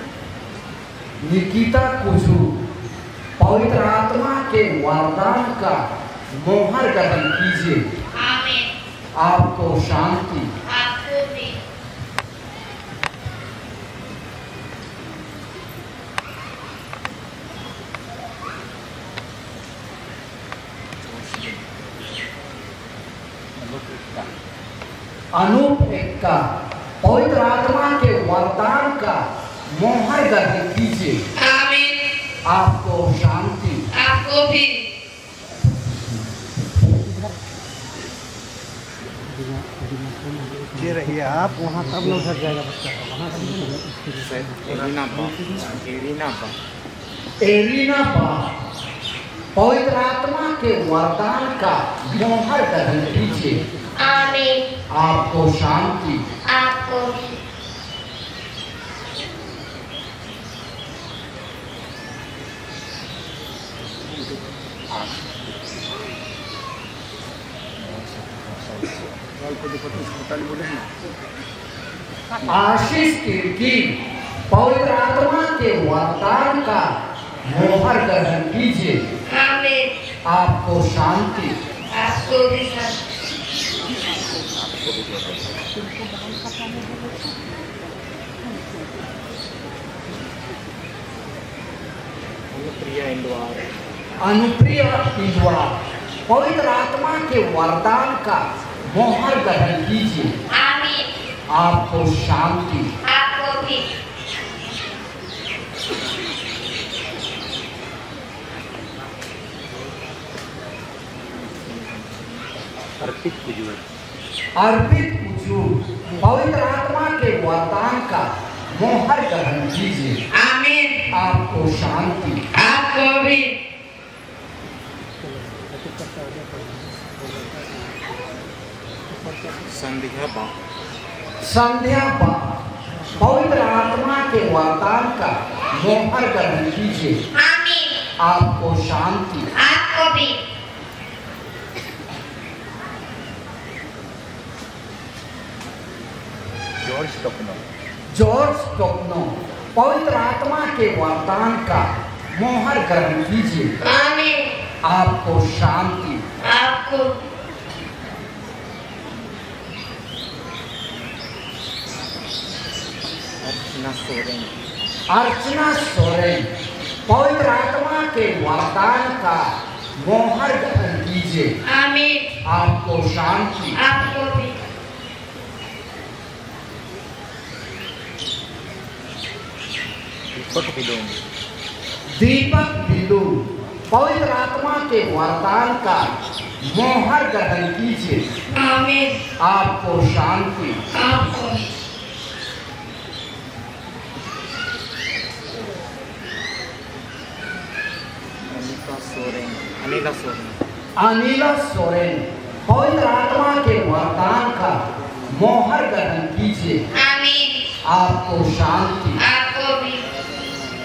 पवित्र आत्मा के वरदान का मोहर ग्रहण कीजिए। आमीन। आपको शांति। आपको भी। अनुपेक्षा पवित्र आत्मा के वरदान का मोहर ग्रहण कीजिए। आमीन। आपको शांति। आपको भी। ये रहिए आप वहाँ सब लोग घर जाएगा बच्चा एरीना बा पवित्र आत्मा के वरदान का मोहर ग्रहण कीजिए। आमीन। आपको शांति। आपको भी। आशीष की पवित्र आत्मा के वरदान का मोहर ग्रहण कीजिए। आमीन। आपको शांति। आपको भी शांति। अनुप्रिय इंद्वार पवित्र आत्मा के वरदान का मोहर ग्रहण कीजिए। आमीन। आपको शांति। आपको भी। अर्पित कुजूर पवित्र आत्मा के वरदान का मोहर ग्रहण कीजिए। आमीन। आपको शांति। आपको भी। संध्या बा पवित्र आत्मा के वरदान का मोहर ग्रहण कीजिए। आमीन। आपको शांति। आपको भी। जॉर्ज टोकनो पवित्र आत्मा के वरदान का मोहर ग्रहण कीजिए। आमीन। आपको शांति। आपको। अर्चना सोरेन पवित्र आत्मा के वरदान का मोहर ग्रहण कीजिए। आमीन। आपको शांति। आपको भी। दीपक बिंदु पवित्र आत्मा के वरदान का मोहर ग्रहण कीजिए। आमीन। आपको शांति। आपको। अनिला सोरेन पवित्र आत्मा के वरदान का मोहर ग्रहण कीजिए। आमीन। आपको शांति। आपको भी।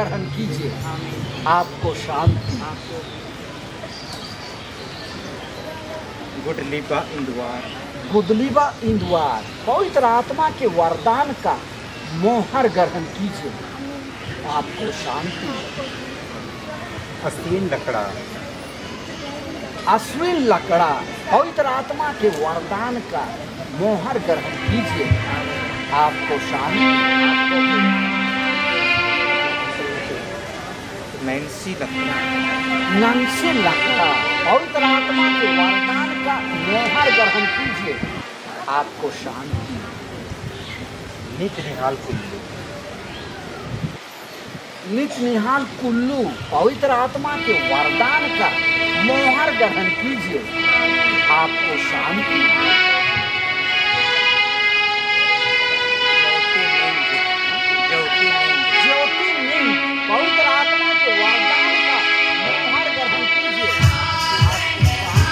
ग्रहण कीजिए, आपको शांति। गुडलीबा इंदवार, गुदलीबा इंदवार, पवित्र आत्मा के वरदान का मोहर ग्रहण कीजिए, आपको शांति। अश्विन लकड़ा, अश्विन लकड़ा, पवित्र आत्मा के वरदान का मोहर ग्रहण कीजिए, आपको शांति। नैन्सी लकड़ा, नंसी लकड़ा, पवित्र आत्मा के वरदान का मोहर ग्रहण कीजिए, आपको शांति। नित्य निहाल कुल्लू, नित्य निहाल कुल्लू, पवित्र आत्मा के वरदान का मोहर ग्रहण कीजिए, आपको शांति। ज्योति नींद, पवित्र आत्मा के वरदान का मोहर ग्रहण कीजिए, आपको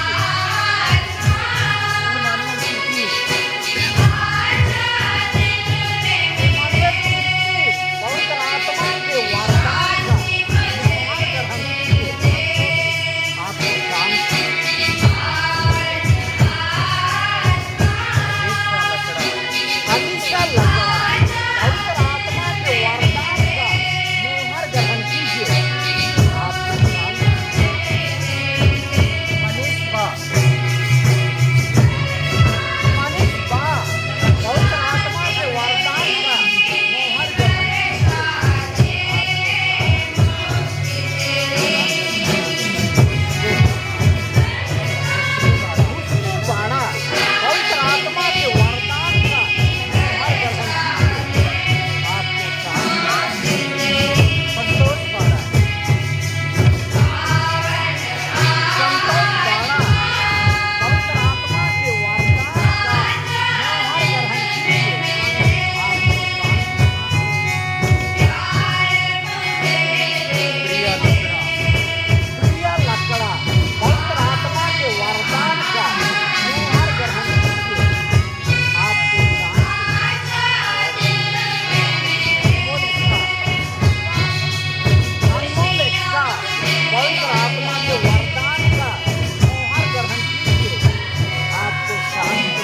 शांति। पवित्र आत्मा के वरदान का मोहर ग्रहण कीजिए, आपको शांति। अलीसा लकड़ा, पवित्र आत्मा के वरदान का मोहर ग्रहण कीजिए, आपको शांति। मनीष बा, पवित्र आत्मा के वरदान का मोहर ग्रहण कीजिए, बाड़ा, पवित्र आत्मा के वरदान का मोहर ग्रहण कीजिए, आपको शांति। संतोष बाड़ा, पवित्र आत्मा के वरदान का मोहर ग्रहण कीजिए, आपको प्रिया लकड़ा, पवित्र आत्मा के वरदान का मोहर ग्रहण कीजिए, आपको अनमोल इच्छा, पवित्र आत्मा के वरदान का मोहर ग्रहण कीजिए, आपको शांति।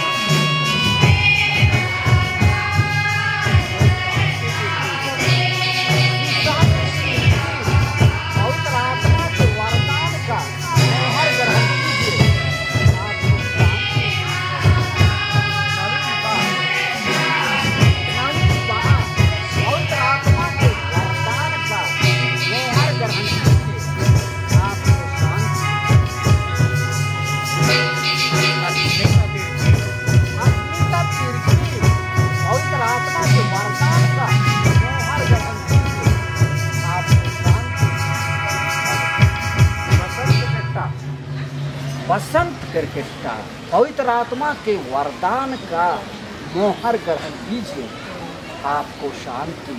पवित्र आत्मा के वरदान का मोहर ग्रहण कीजिए, आपको शांति। पवित्र आत्मा के वरदान का मोहर ग्रहण कीजिए, आपको शांति। अस्मिता तिर्की, पवित्र आत्मा के वरदान का मोहर ग्रहण कीजिए, आपको शांति। बसंत क्रिकेटा, पवित्र आत्मा के वरदान का मोहर ग्रहण कीजिए, आपको शांति।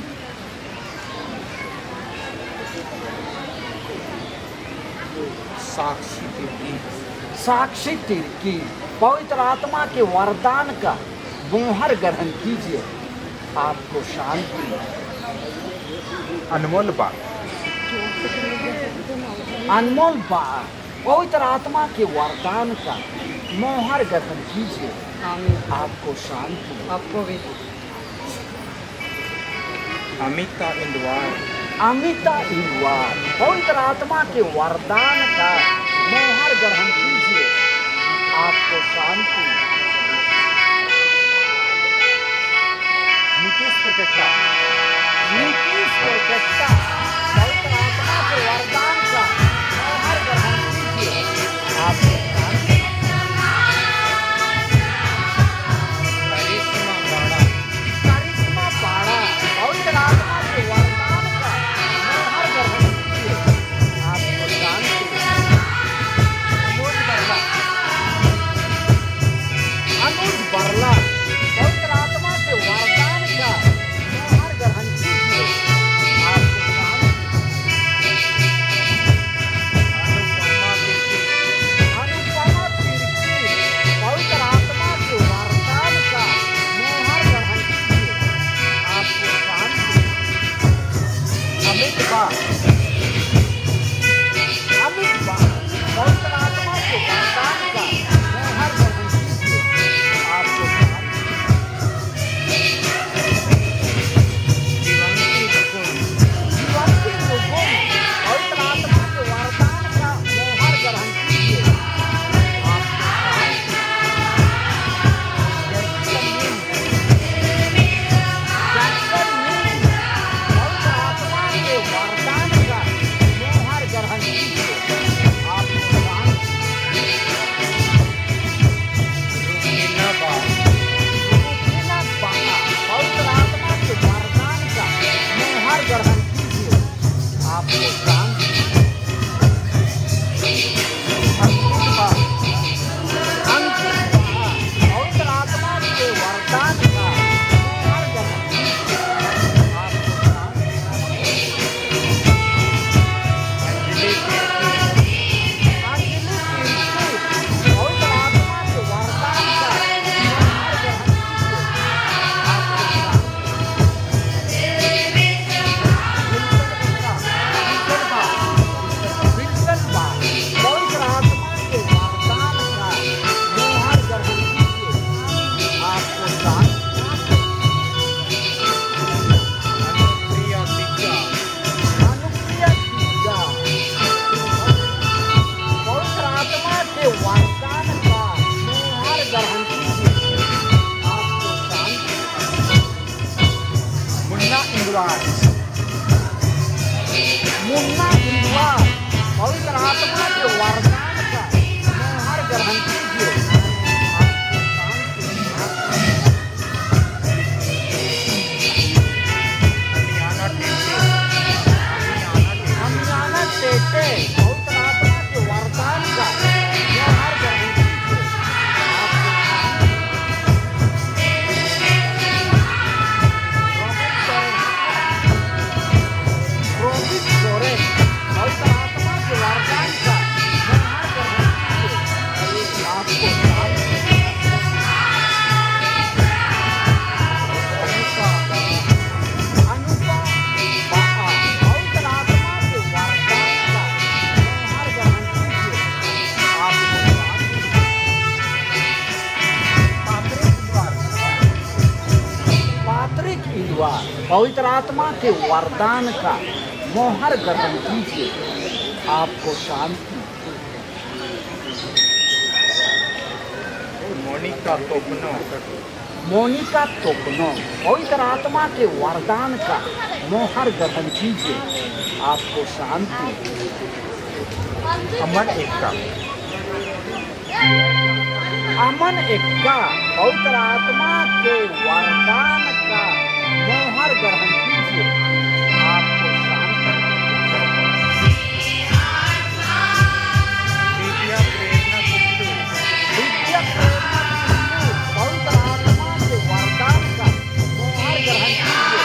साक्षी तिर्की, साक्षी तिर्की, पवित्र आत्मा के वरदान का मोहर ग्रहण कीजिए, आपको शांति। अनमोल बा, अनमोल बा, पवित्र आत्मा के वरदान का मोहर ग्रहण कीजिए, आपको शांति। आपको भी। अमिता इंदवार, अमिता इंदवार, पवित्र आत्मा के वरदान का मोहर ग्रहण कीजिए, आपको शांति। नीतीश प्रकटा, नीतीश प्रकटा, पवित्र आत्मा के वरदान का मोहर ग्रहण कीजिए, आपको शांति। करिश्मा बाड़ा, करिश्मा बाड़ा, पवित्र आत्मा के वरदान का मोहर ग्रहण कीजिए, आपको शांति। अनुज बरला, पवित्र आत्मा के वरदान का मोहर ग्रहण कीजिए, आपको शांति। कृपा अमित पवित्र आत्मा के वरदान का मोहर ग्रहण कीजिए। आपको जीवंती लोगों में पवित्र आत्मा के वरदान का मोहर ग्रहण कीजिए। मुन्ना इंद्रवार पवित्र आत्मा के वरदान का मोहर ग्रहण कीजिए। अमियाना टेटे पवित्र आत्मा के वरदान का मोहर ग्रहण पवित्र आत्मा के वरदान का मोहर ग्रहण कीजिए। आपको शांति। मोनिका तोपनो पवित्र आत्मा के वरदान का मोहर ग्रहण कीजिए। आपको शांति। अमन एक्का पवित्र आत्मा के वरदान का मोहर ग्रहण कीजिए। आपको शांति। दिव्य प्रेरणा सिंधु पवित्र आत्मा के वरदान का मोहर ग्रहण कीजिए।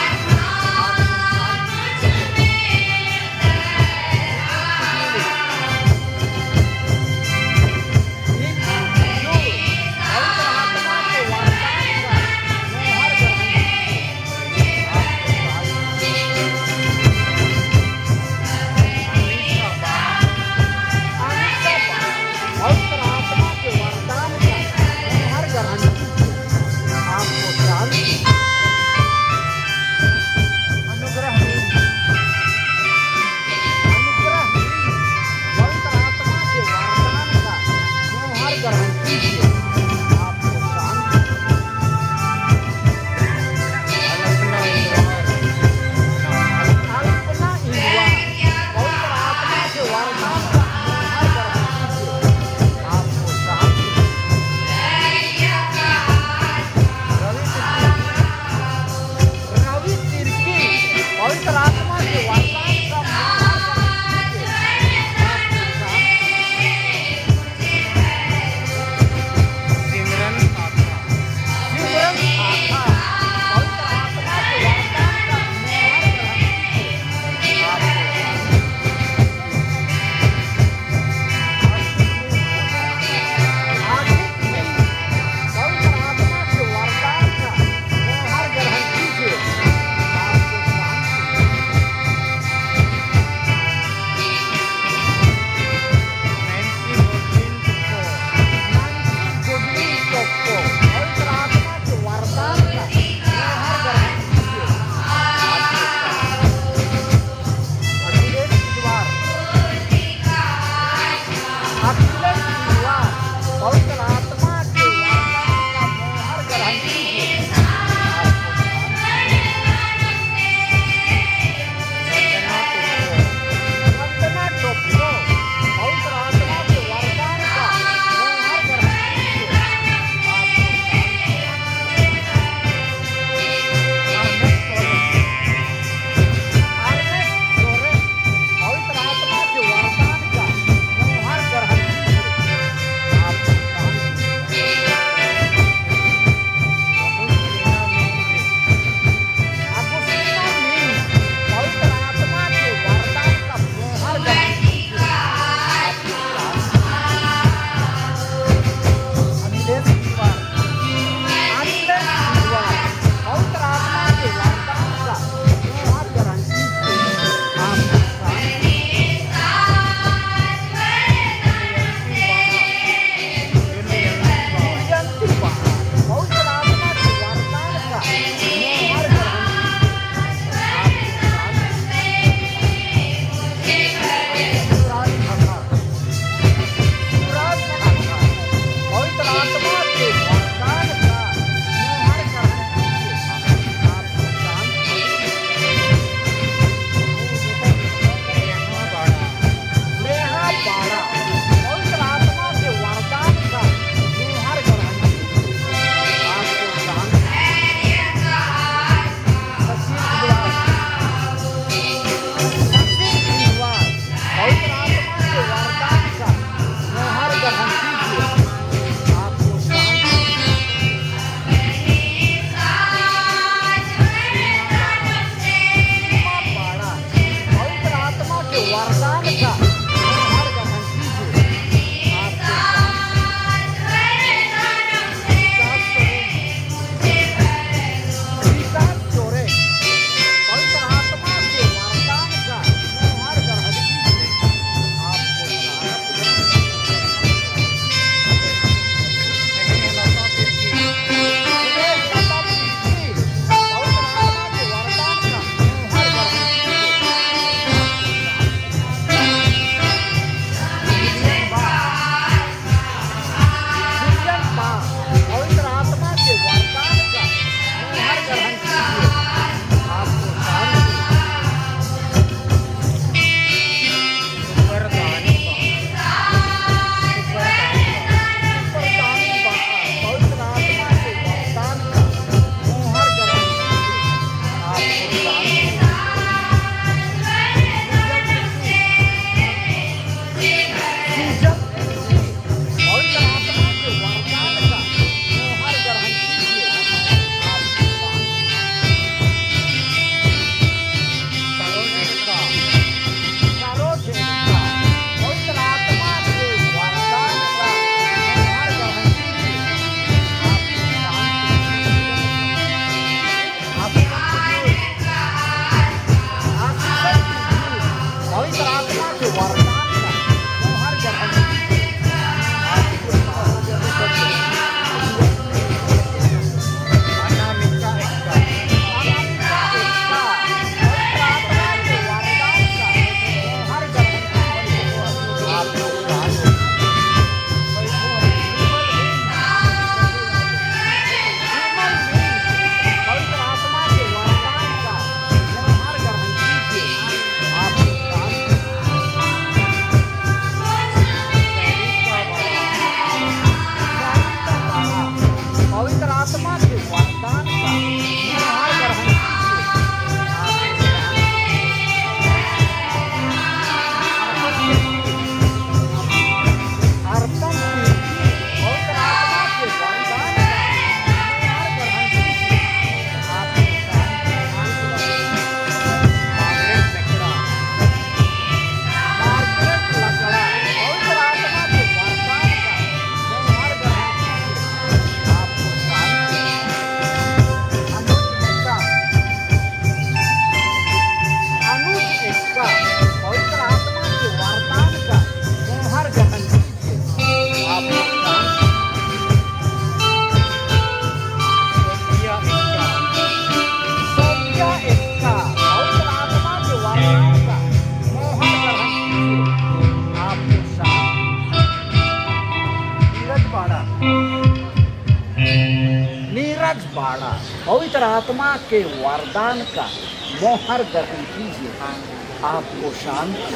पवित्र आत्मा के वरदान का मोहर ग्रहण कीजिए, आपको शांति।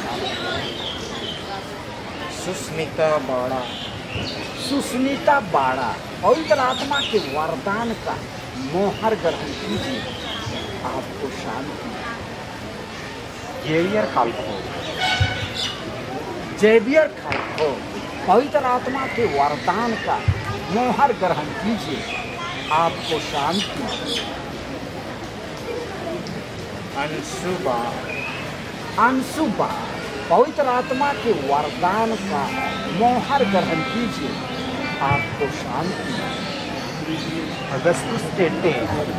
सुस्मिता बाड़ा, सुस्मिता बाड़ा, पवित्र आत्मा के वरदान का मोहर ग्रहण कीजिए, आपको शांति। जेवियर खालको, जेवियर खालको, पवित्र आत्मा के वरदान का मोहर ग्रहण कीजिए, आपको शांति। अंशुबा, अंशुबा, पवित्र आत्मा के वरदान का मोहर ग्रहण कीजिए, आपको शांति। अगस्तुस टेटे,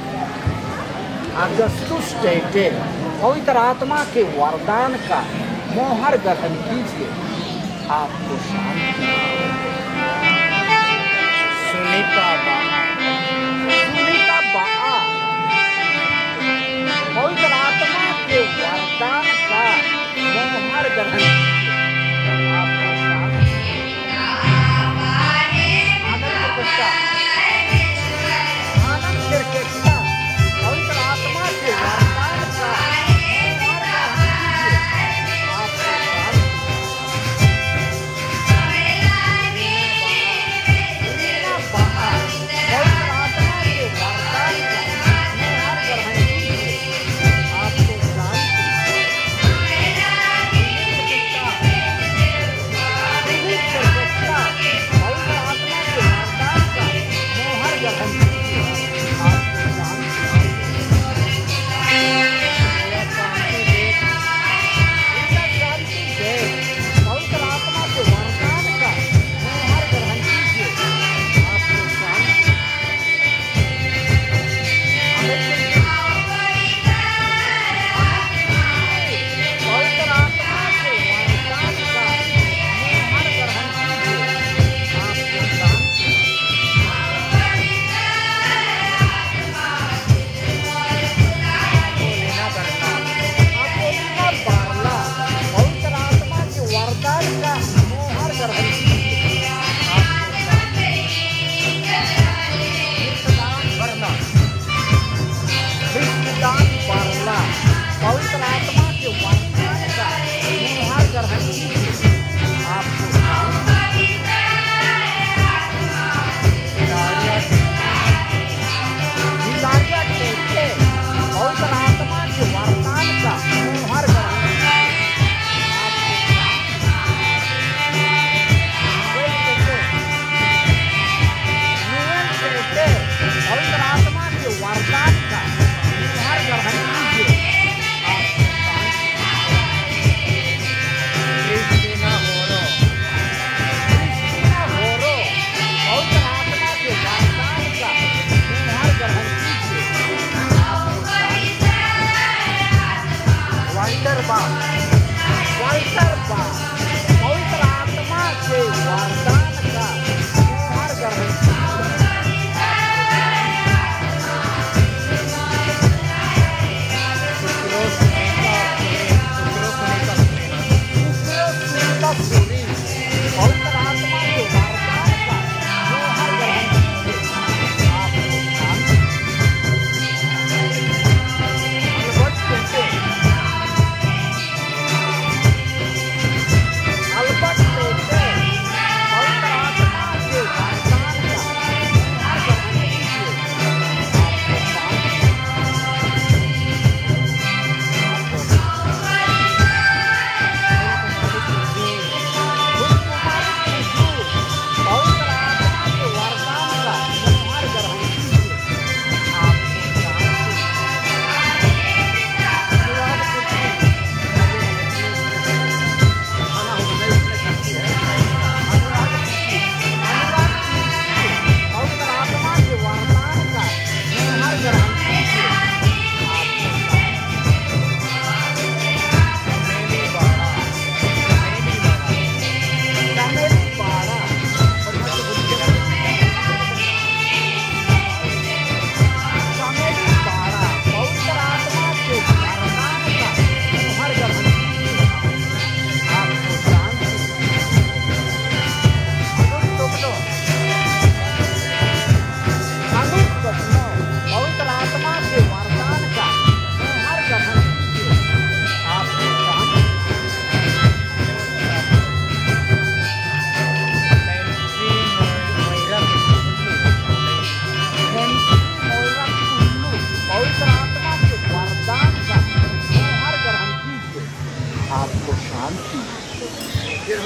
अगस्तुस टेटे, पवित्र आत्मा के वरदान का मोहर ग्रहण कीजिए, आपको शांति। सुनीता बा, सुनीता बा, पवित्र आत्मा के वरदान का मोहर ग्रहण कीजिए, आपको शांति। आनंद कृष्णा, आनंद कृष्णा, पवित्र आत्मा के वरदान का मोहर ग्रहण कीजिए, आपको शांति। सुनीता बा, पवित्र आत्मा के वरदान का मोहर ग्रहण कीजिए, आपको शांति।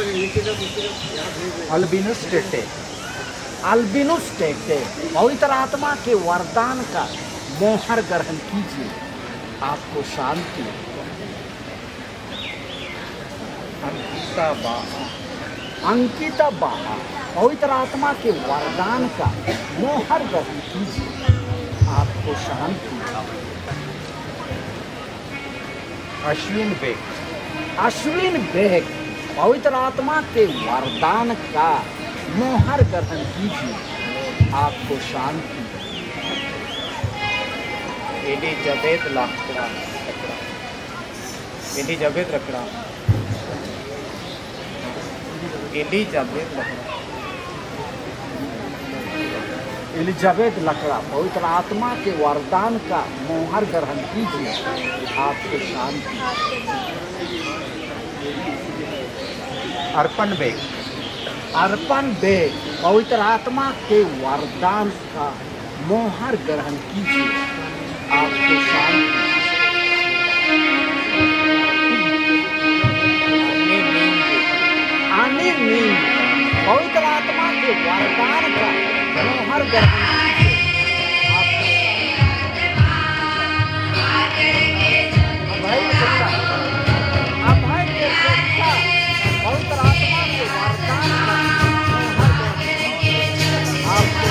अल्बिनुस टेटे, अल्बिनुस टेटे, पवित्र आत्मा के वरदान का मोहर ग्रहण कीजिए, आपको शांति। अंकिता बाहा, पवित्र आत्मा के वरदान का मोहर ग्रहण कीजिए, आपको शांति। अश्विन बेग, अश्विन बेग, पवित्र आत्मा के वरदान का मोहर ग्रहण कीजिए, आपको शांति। Elizabeth Lakra, Elizabeth Lakra, Elizabeth Lakra, Elizabeth Lakra, पवित्र आत्मा के वरदान का मोहर ग्रहण कीजिए, आपको शांति। अर्पण बेग, अर्पण बेग, पवित्र आत्मा के वरदान का मोहर ग्रहण कीजिए, आपको शांति। आने नींद, पवित्र आत्मा के वरदान का मोहर ग्रहण कीजिए, आपको अभय के सत्ता, अभय के सत्ता, पवित्र आत्मा के वरदान का मोहर ग्रहण कीजिए, आपको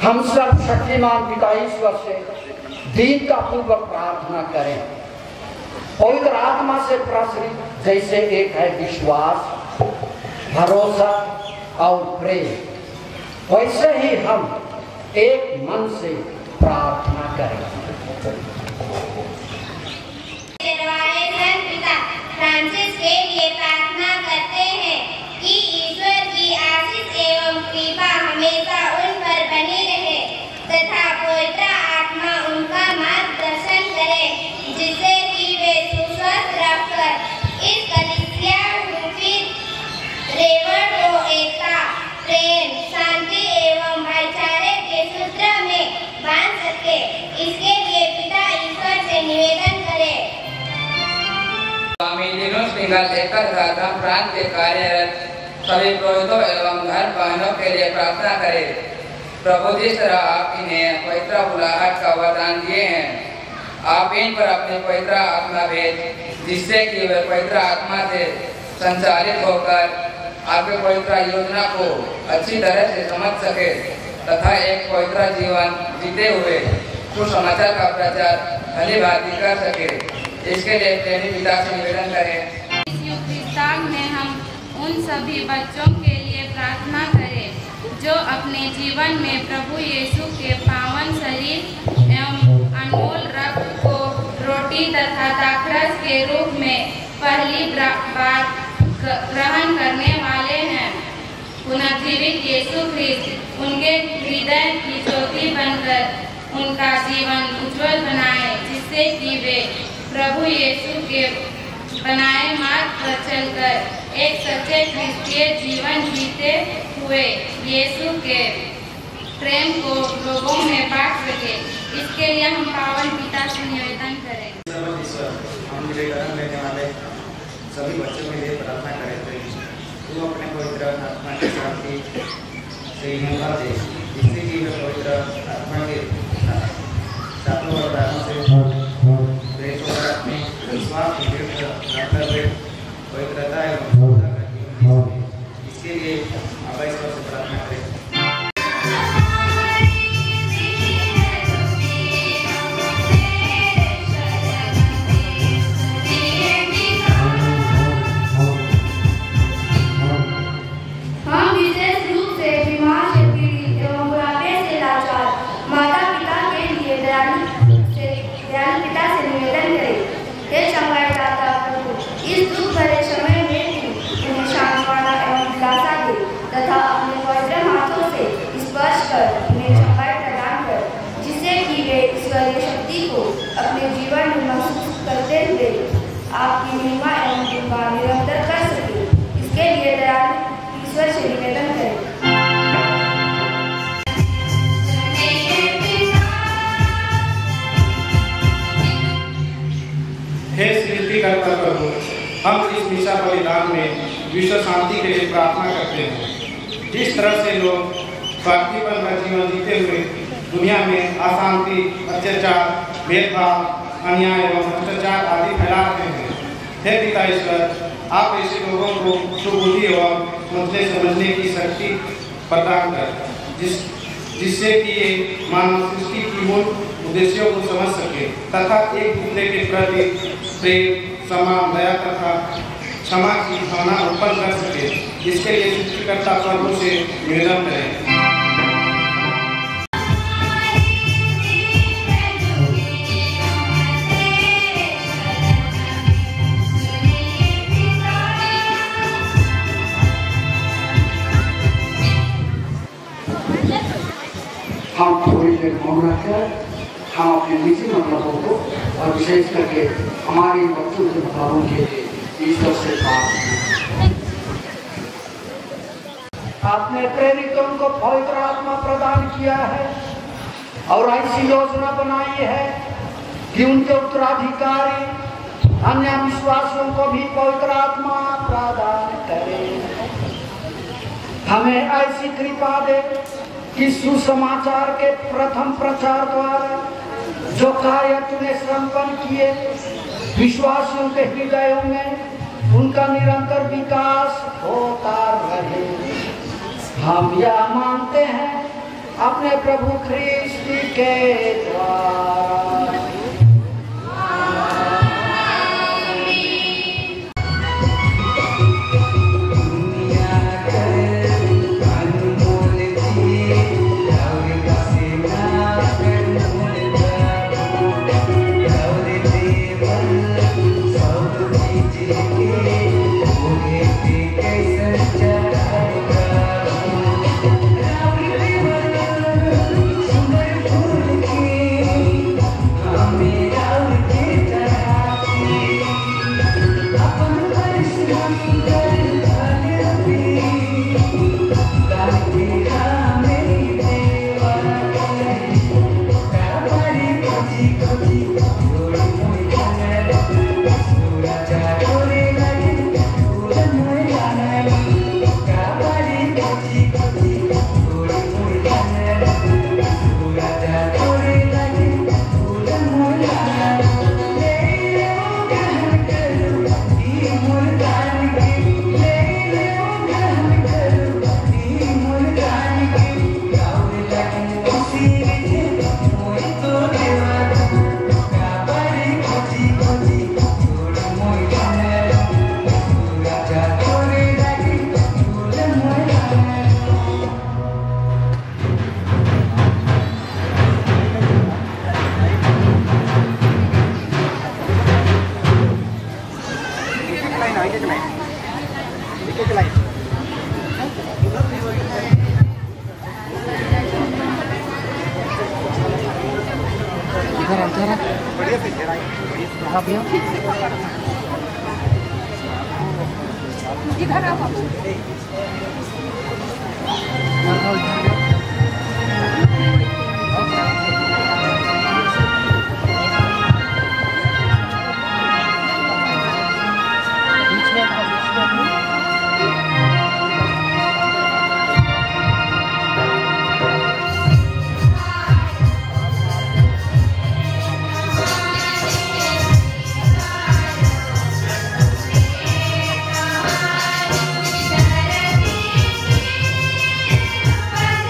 हम सब शक्तिमान पिता ईश्वर से दीनता पूर्वक प्रार्थना करें। पवित्र आत्मा से प्रसरित जैसे एक है विश्वास, भरोसा और प्रेम, वैसे ही हम एक मन से प्रार्थना करें। पिता फ्रांसिस के लिए प्रार्थना करते हैं कि ईश्वर की आशीष एवं कृपा हमेशा उन पर बनी रहे तथा पवित्र आत्मा उनका मार्गदर्शन करे, जिससे कि वे सुस्वस्थ रहकर इस कलीसिया रूपी रेवड़ को एकता, प्रेम, शांति एवं भाईचारे के सूत्र में बांध सके। इसके लिए पिता ईश्वर से निवेदन करें। स्वामी लिनोस पिंगल एकल राधा प्रांत के कार्यरत सभी पुरोहितों एवं घर बहनों के लिए प्रार्थना करें। प्रभु जिस तरह आप इन्हें पवित्र बुलाहट का वरदान दिए हैं, आप इन पर अपनी पवित्र आत्मा भेज, जिससे कि वे पवित्र आत्मा से संचालित होकर आपके पवित्र योजना को अच्छी तरह से समझ सके तथा एक पवित्र जीवन जीते हुए सुसमाचार का प्रचार भली भांति कर सके। इसके लिए प्रेमी पिता से निवेदन करें। इस युक्तिकाल में हम उन सभी बच्चों के लिए प्रार्थना करें जो अपने जीवन में प्रभु यीशु के पावन शरीर एवं अनमोल रक्त को रोटी तथा दाखरस के रूप में पहली बार ग्रहण करने वाले हैं। पुनर्जीवित यीशु ख्रिस्त उनके हृदय की ज्योति बनकर उनका जीवन उज्जवल बनाए, जिससे कि वे प्रभु यीशु के बनाए मार्ग पर चलकर एक सच्चे क्रिस्तीय जीवन जीते हुए यीशु के प्रेम को लोगों में बांट सके। इसके लिए हम पावन पिता से निवेदन करें। हम ग्रहण लेने वाले सभी बच्चों के लिए प्रार्थना करें तो अपने पवित्र आत्मा के शांति से हिम्मत दे, जिससे कि वे पवित्र आत्मा के सातों वरदानों से अपने विश्वास पवित्रता एवं इसके लिए आप ईश्वर से प्रार्थना करें। हम विशेष रूप से बीमार से पीड़ित एवं बुढ़ापे से लाचार माता पिता के लिए दयालु पिता से निवेदन करें। हे क्षमादाता प्रभु, इस दुख भरे समय में भी उन्हें शांतवाना एवं दिलासा दे तथा अपने पवित्र हाथों से स्पर्श कर उन्हें क्षमा प्रदान कर, जिससे कि वे ईश्वरीय शक्ति को अपने जीवन में महसूस करते हुए आपकी महिमा एवं कृपा निरंतर कर सके। इसके लिए दयालु ईश्वर से निवेदन करें। हे सृष्टिकर्ता प्रभु, हम इस मिशा बलिदान में विश्व शांति के लिए प्रार्थना करते हैं। जिस तरह से लोग स्वार्थीपन का जीवन जीते हुए दुनिया में अशांति, अत्याचार, भेदभाव, अन्याय एवं भ्रष्टाचार आदि फैला रहे हैं, हे पिता ईश्वर, आप ऐसे लोगों को सुबुद्धि एवं सोचने समझने की शक्ति प्रदान कर, जिससे कि ये मानव सृष्टि की मूल उद्देश्यों को समझ सके तथा एक दूसरे के प्रति प्रेम, सम्मान, दया तथा क्षमा की भावना उत्पन्न कर सके। इसके लिए सृष्टिकर्ता प्रभु से निवेदन करें। हम थोड़ी देर मौन रखकर हम अपने निजी मतलबों को और विशेष करके हमारे बच्चों के भावों के लिए ईश्वर से प्रार्थना। आपने प्रेरितों को पवित्र आत्मा प्रदान किया है और ऐसी योजना बनाई है कि उनके उत्तराधिकारी अन्य विश्वासियों को भी पवित्र आत्मा प्रदान करें। हमें ऐसी कृपा दे कि सुसमाचार के प्रथम प्रचार द्वारा जो कार्य तूने संपन्न किए, विश्वासियों के हृदयों में उनका निरंतर विकास होता रहे। हम यह मानते हैं अपने प्रभु ख्रीस्त के द्वारा। Thank you.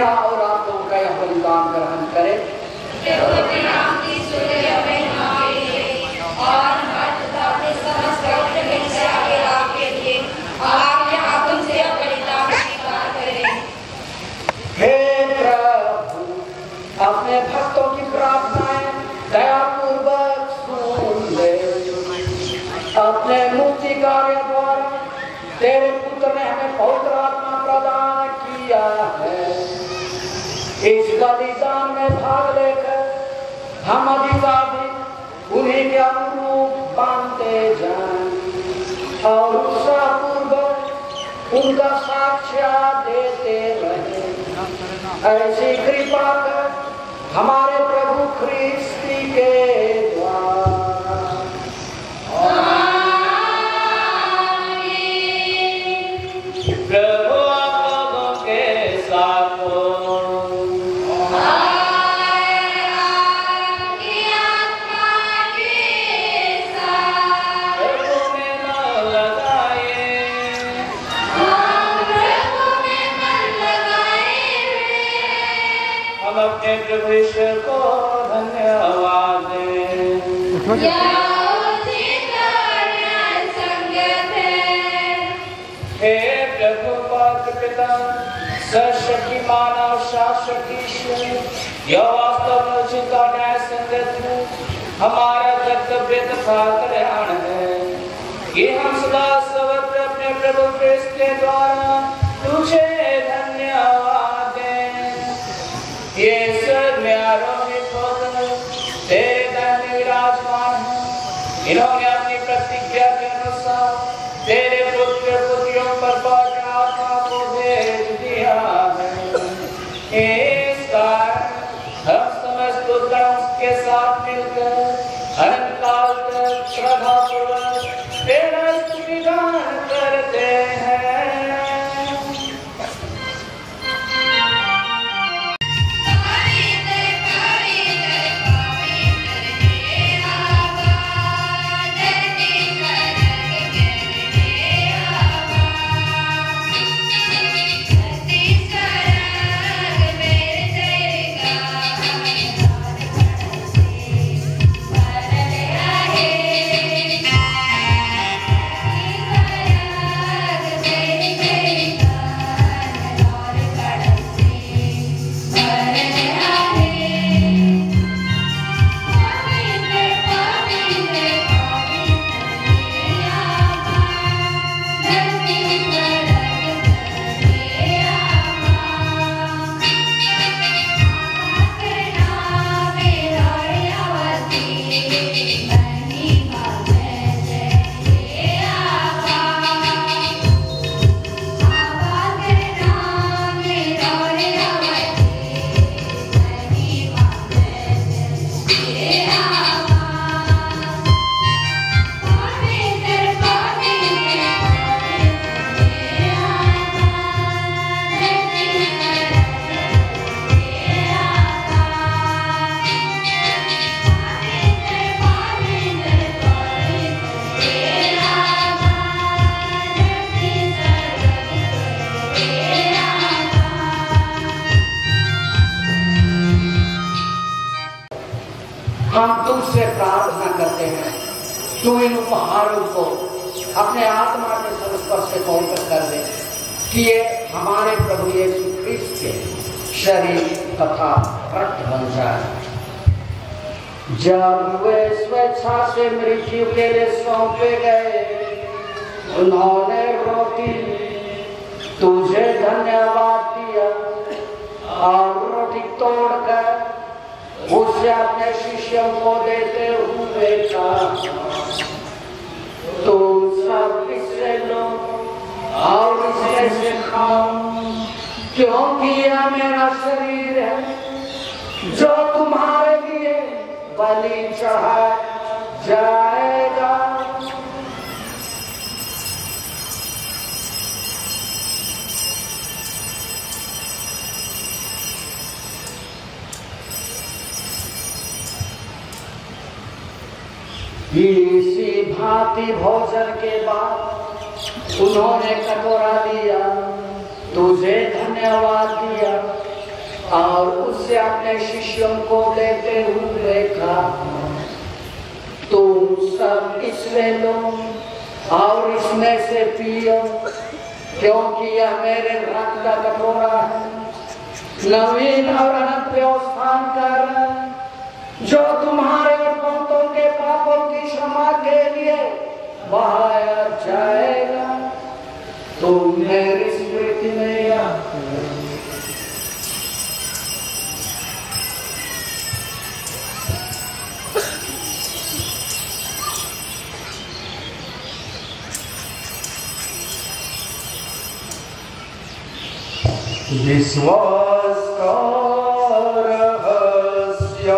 मेरा और आप लोगों का यह बलिदान ग्रहण करें। हे प्रभु, अपने भक्तों की प्रार्थनाएं दयापूर्वक सुन ले। अपने मुक्ति कार्य द्वारा तेरे पुत्र ने हमें पवित्र आत्मा प्रदान किया है। इस बलिदान में भाग लेकर हम अधिकाधिक उन्हीं के अनुरूप बनते जाएं और उत्साहपूर्वक उनका साक्ष्य देते रहे। ऐसी कृपा कर हमारे प्रभु ख्रिस्ती के द्वारा। प्रभु आप लोगों के साथ हो। अपने प्रभु ईश्वर को धन्यवाद दें। हे प्रभु पात्र पिता सर्वशक्तिमान और शाश्वत ईश्वर, यह वास्तव में उचित और न्याय संगत है, हमारा कर्तव्य तथा कल्याण है कि हम सदा सर्वत्र अपने प्रभु ख्रिस्त के द्वारा तुझे धन्यवाद दें। ये स्वर्ग में आरोहित होकर तेरे दाहिने विराजमान है। इन्होंने अपनी प्रतिज्ञा के अनुसार तेरे पुत्र पुत्रियों पर पवित्र आत्मा को भेज दिया है। इस कारण हम समस्त गणों के साथ मिलकर अनंत काल तक श्रद्धापूर्वक तेरा स्तुतिगान करते हैं। हम तुमसे प्रार्थना करते हैं, तू इन उपहारों को अपने आत्मा के संस्पर्श से पवित्र कर दे कि ये हमारे प्रभु यीशु ख्रिस्त के शरीर तथा रक्त बन जाए। जब वे स्वेच्छा से मृत्यु के लिए सौंपे गए, उन्होंने रोटी तुझे धन्यवाद दिया और रोटी तोड़कर उसे अपने शिष्यों को देते हुए कहा, तुम सब इससे लो और इससे से खाओ, क्योंकि यह मेरा शरीर है जो तुम्हारे लिए बलि चढ़ाया जाएगा। इसी भांति भोजन के बाद उन्होंने कटोरा लिया, तुझे धन्यवाद दिया और उससे अपने शिष्यों को लेते हुए देखा, तुम सब इसमें लो और इसमें से पियो, क्योंकि यह मेरे रक्त का कटोरा है, नवीन और अनंत व्यवस्थान कर, जो तुम्हारे और बहुतों के पापों की क्षमा के लिए बहाया जाएगा। तुम मेरी स्मृति में याद करो। विश्वास का रहस्य।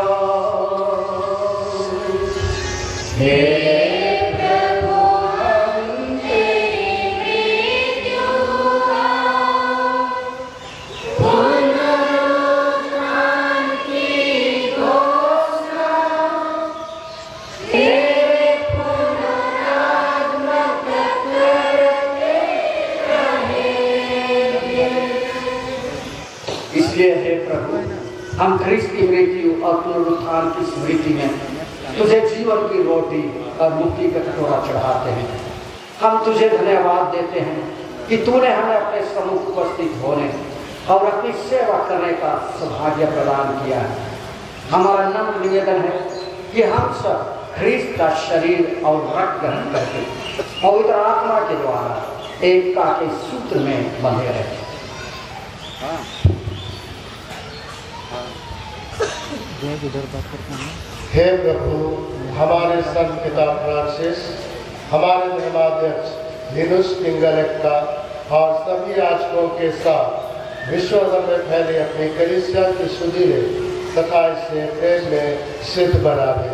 हे प्रभु हम तेरी मृत्यु का पुनरुत्थान की घोषणा तेरे पुनरागमन करते रहेंगे। इसलिए हे प्रभु, हम ख्रिस्त की मृत्यु और पुनरुत्थान की स्मृति में तुझे जीवन की रोटी और मुक्ति का कटोरा चढ़ाते हैं। हम तुझे धन्यवाद देते हैं कि तूने हमें अपने सम्मुख उपस्थित होने और अपनी सेवा करने का सौभाग्य प्रदान किया है। हमारा नम्र निवेदन है कि हम सब ख्रिस्त का शरीर और रक्त ग्रहण करके पवित्र आत्मा के द्वारा एकता के सूत्र में बंधे रहे। हे प्रभु, हमारे संत पिता फ्रांसिस, हमारे धर्माध्यक्ष लिनुस पिंगलेक्का और सभी याजकों के साथ विश्व भर में फैले अपनी कलीसिया की सुधीरे तथा इसे प्रेम में सिद्ध बना दे।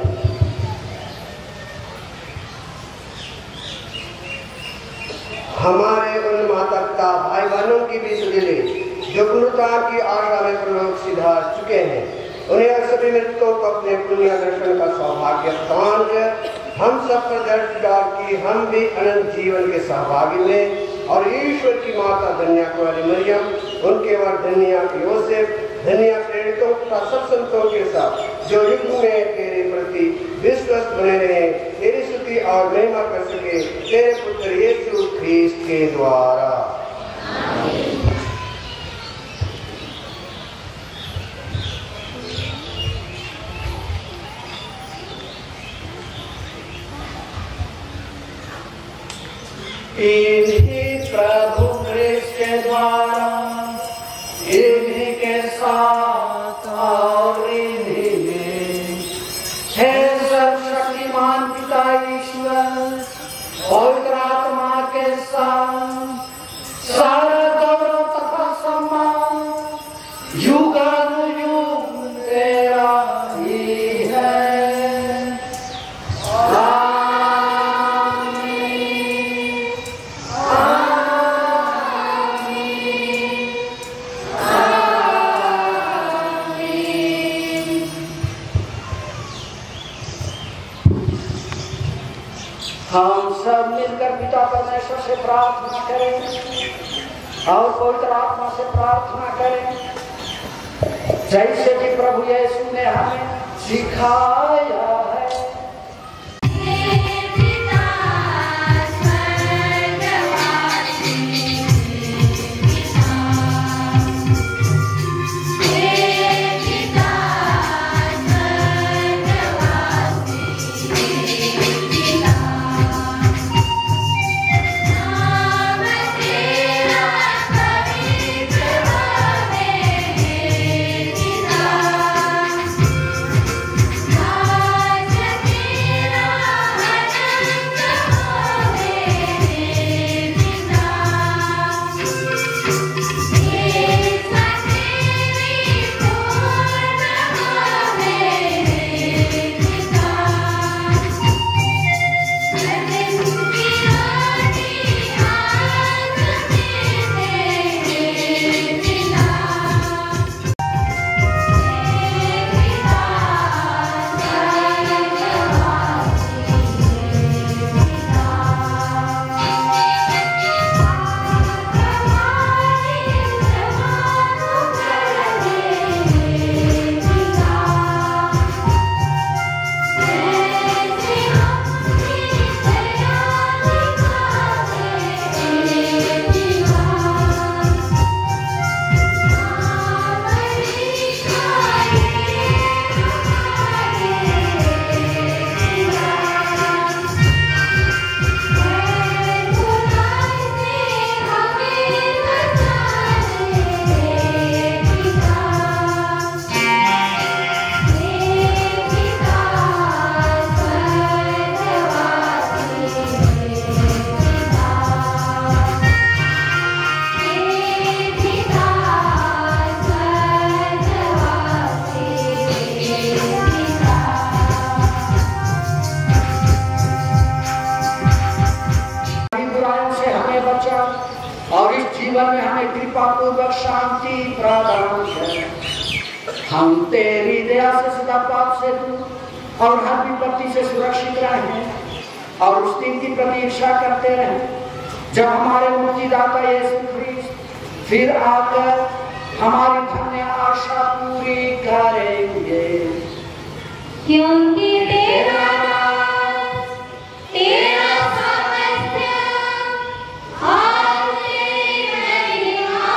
हमारे उन माता पिता भाई बहनों की भी सुधीरे जो पुनरुत्थान की आशा में प्रलोक सिधार चुके हैं, उन्हें सभी मृतकों को अपने पुण्य दर्शन का सौभाग्य प्रदान कर हम सब पर दर्ज डाल कि हम भी अनंत जीवन के सहभागी में और ईश्वर की माता धन्या कुमारी मरियम, उनके बाद धन्या योसेफ, धन्या प्रेरितों तथा सब संतों के साथ जो युग में तेरे प्रति विश्वस्त बने रहे, तेरी स्तुति और महिमा कर सके तेरे पुत्र यीशु ख्रीस्त के द्वारा। इन्हीं प्रभु ख्रिस्त के द्वारा, इन्हीं के साथ और इन्हीं में, हे सर्वशक्तिमान पिता ईश्वर, पवित्र आत्मा के साथ सारा गौरव तथा सम्मान युगानुयुग तेरा ही है। हम सब मिलकर पिता परमेश्वर से प्रार्थना करें और पवित्र आत्मा से प्रार्थना करें, जैसे कि प्रभु यीशु ने हमें सिखाया है। Bye. जीवन में हमें कृपा पूर्वक शांति प्रदान कर। हम तेरी दया से सदा पाप से दूर और हर विपत्ति से सुरक्षित रहें और उस दिन की प्रतीक्षा करते रहें जब हमारे मुक्तिदाता यीशु ख्रीस्त फिर आकर हमारी धन्य आशा पूरी करेंगे। क्योंकि तेरा राज, तेरा सामर्थ्य और तेरी महिमा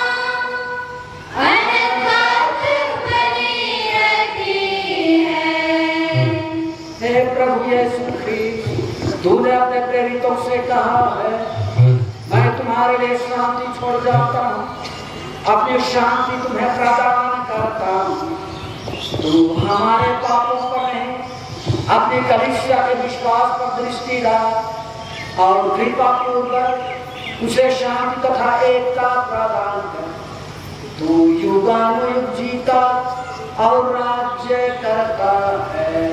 अनंत बनी रहती है। हे प्रभु यीशु ख्रीस्त, तूने अपने प्रेरितों से कहा है, मैं तुम्हारे लिए शांति छोड़ जाता हूँ, अपनी शांति तुम्हें प्रदान करता हूँ। तू हमारे पापों पर नहीं, अपनी कलीसिया के विश्वास पर दृष्टि डाल और कृपा पूर्वक उसे शांति तथा एकता प्रदान कर। तू युगानुयुग जीता और राज्य करता है।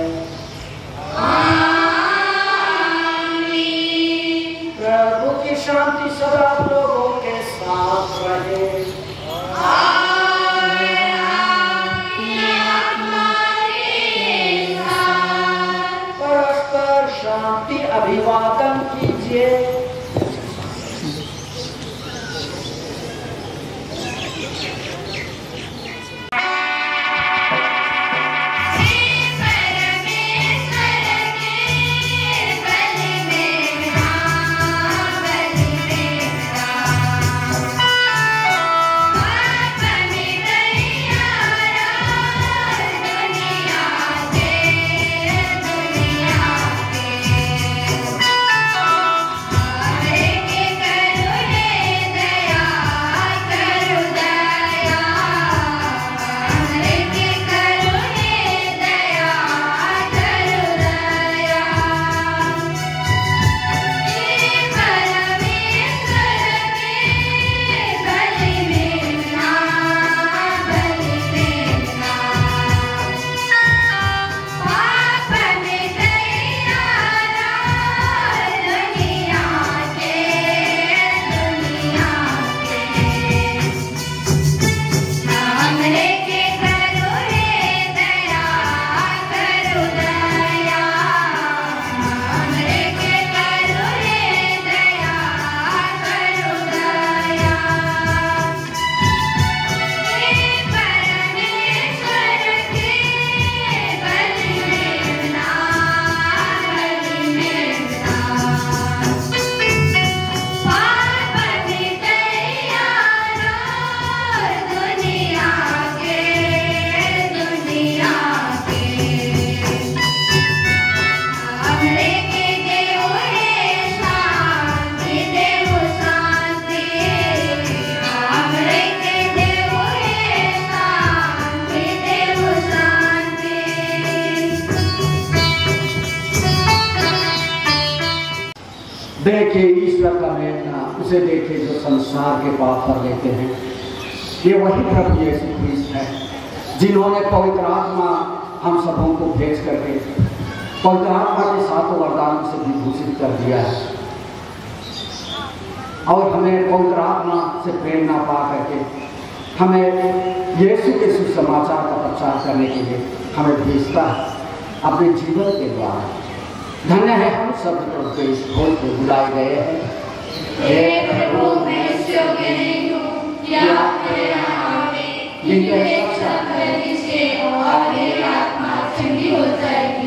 प्रभु की शांति सदा लोगों के साथ रहे। परस्पर शांति अभिवादन कीजिए। देखिए ईश्वर का मेमना, उसे देखिए जो संसार के पाप कर लेते हैं। ये वही प्रभु यीशु ख्रीस्त है जिन्होंने पवित्र आत्मा हम सबों को भेज करके पवित्र आत्मा के सातों वरदानों से विभूषित कर दिया है और हमें पवित्र आत्मा से प्रेरणा पा करके हमें यीशु के सुसमाचार का प्रचार करने के लिए हमें भेजता है अपने जीवन के द्वारा। धन्य है हम सब प्रभु के इस भोज को बुलाए गए हैं। हे प्रभु, मैं इस योग्य नहीं हूँ कि आप मेरे यहाँ आवे, लेकिन एक शब्द कह दीजिए और मेरी आत्मा चंगी हो जाएगी।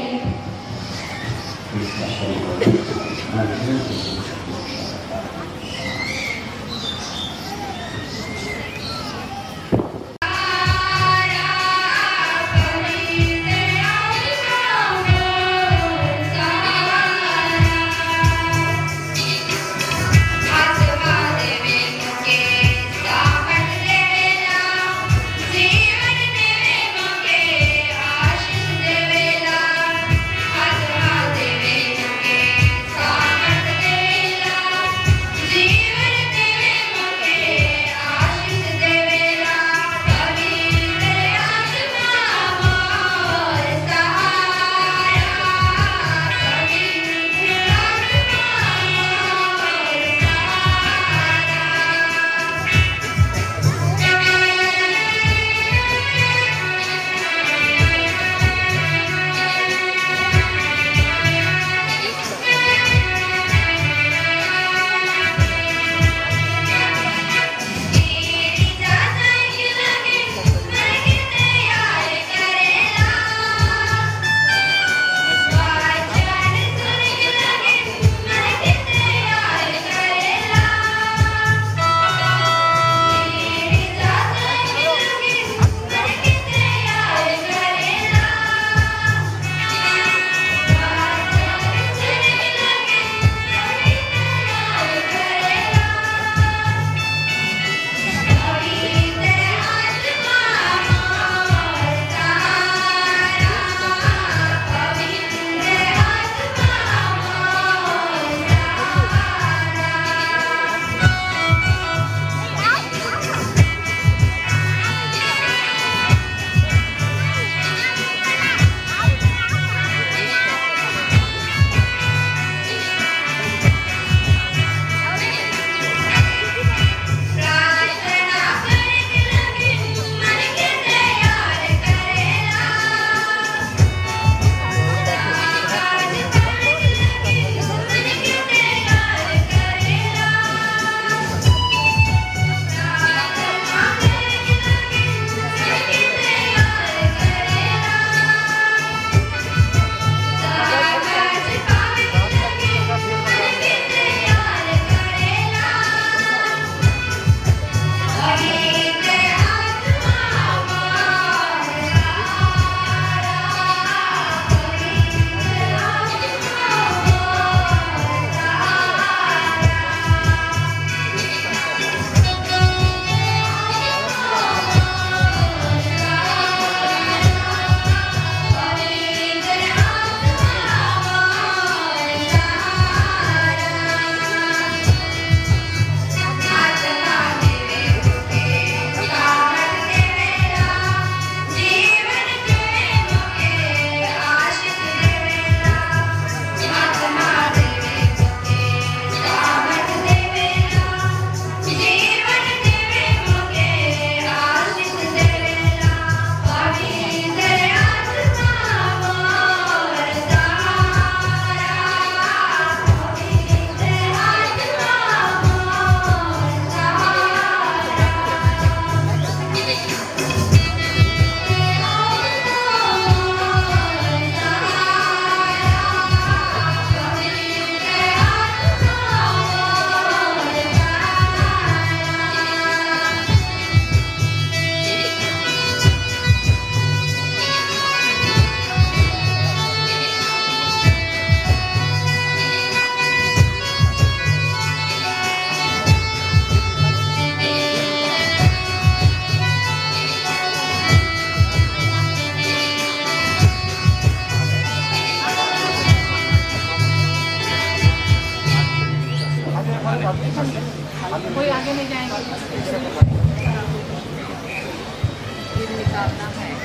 आशीष देवेला में जाएंगे। निकालना है।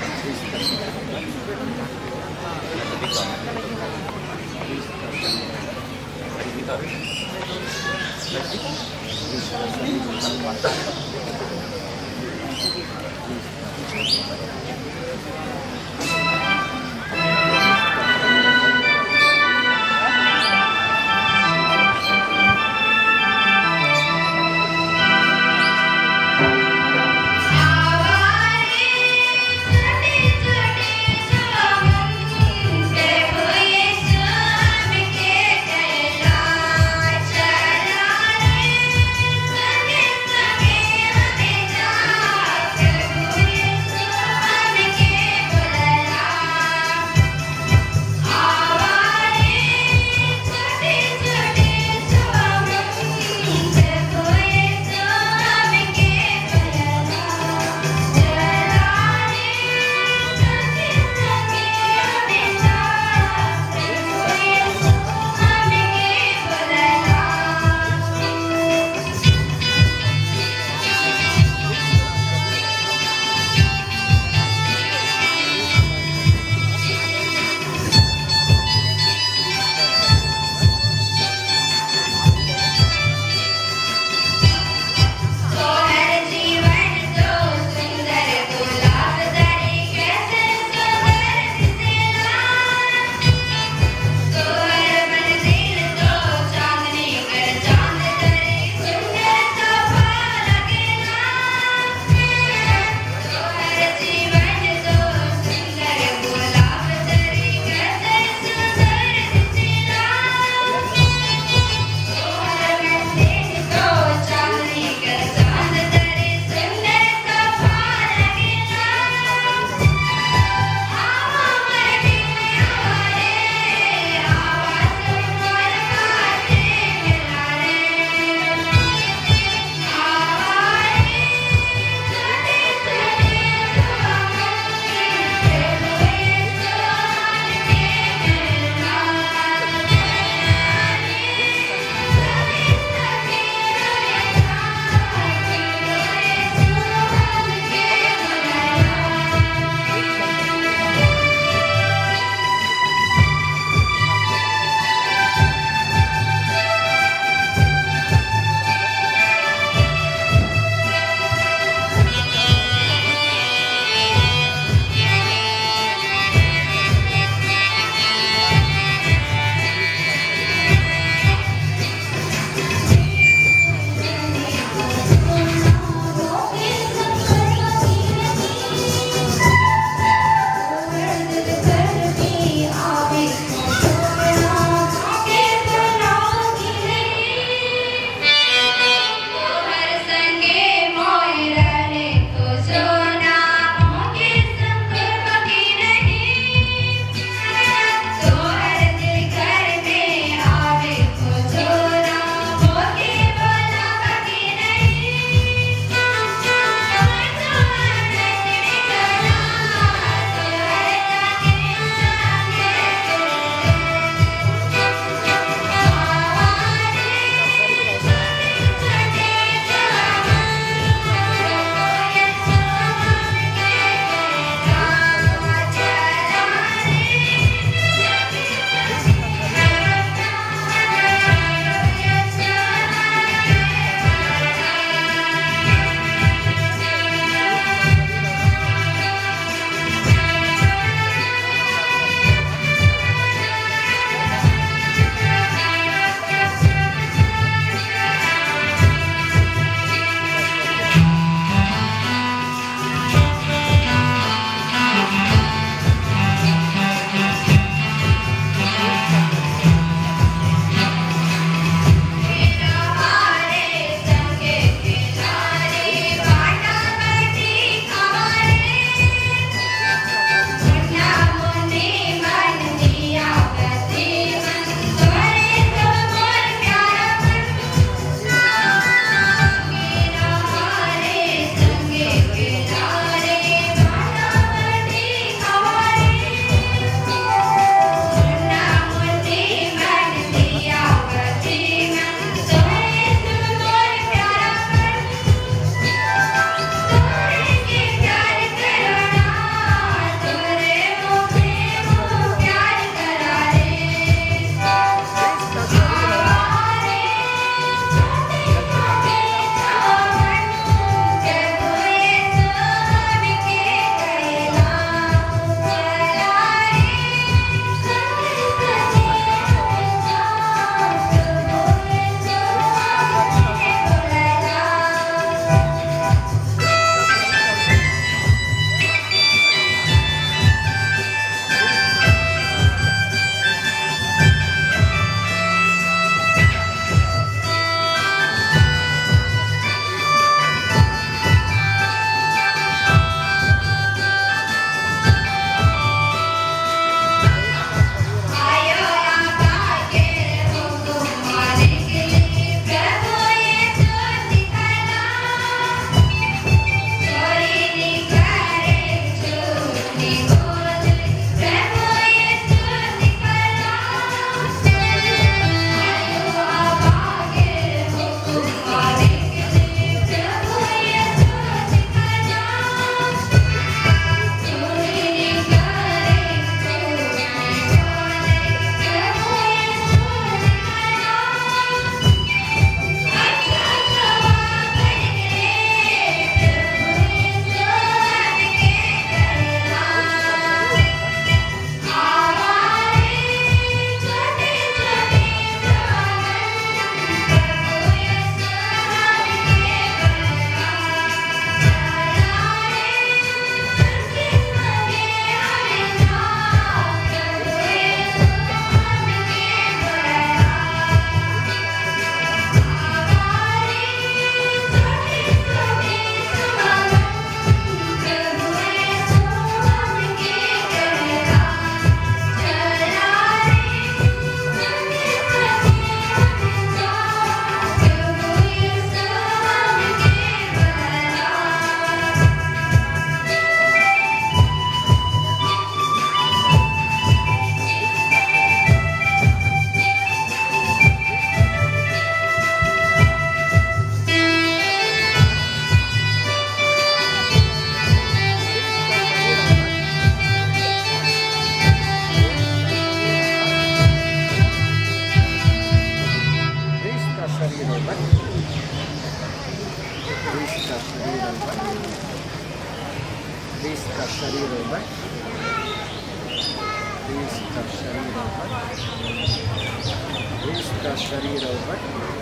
इसका शरीर होगा,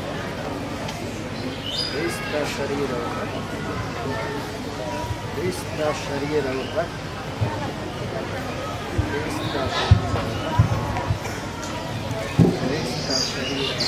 इसका शरीर होगा, इसका शरीर होगा, इसका शरीर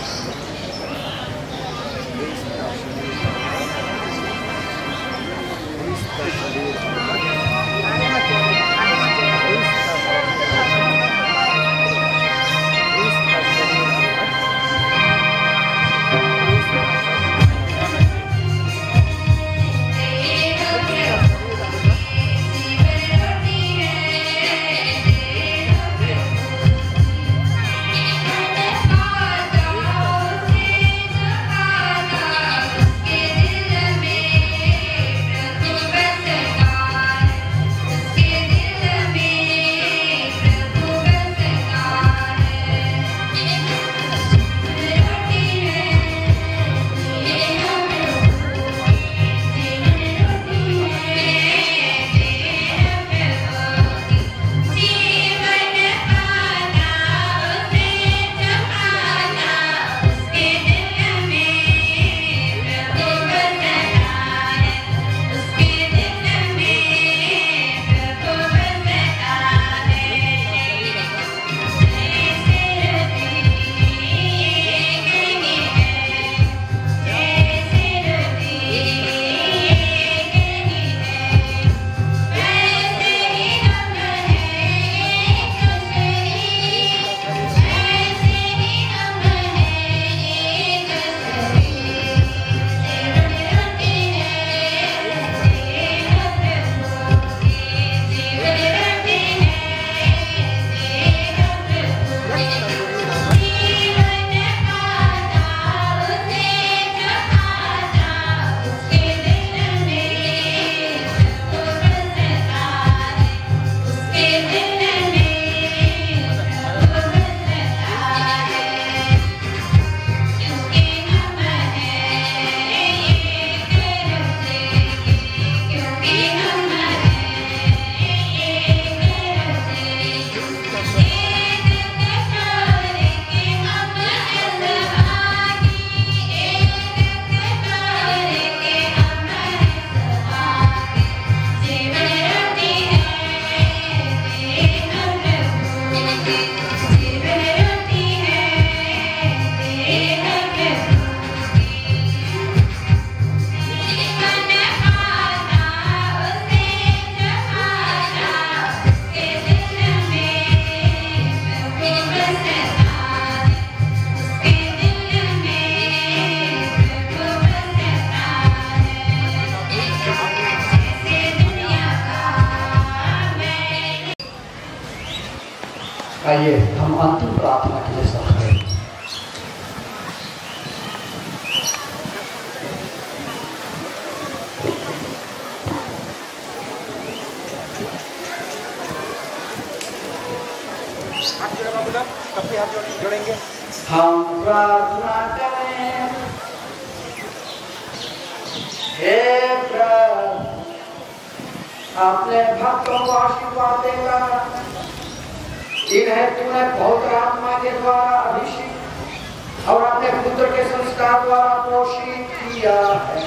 आइए हम अंतिम प्रार्थना के लिए सब खड़े हैं। जोड़ेंगे। हम प्रार्थना करें। हे प्रभु, अपने भक्तों को आशीर्वाद देगा। इन्हें तूने पवित्र आत्मा के द्वारा अभिषेक और अपने पुत्र के संस्कार द्वारा पोषित किया है।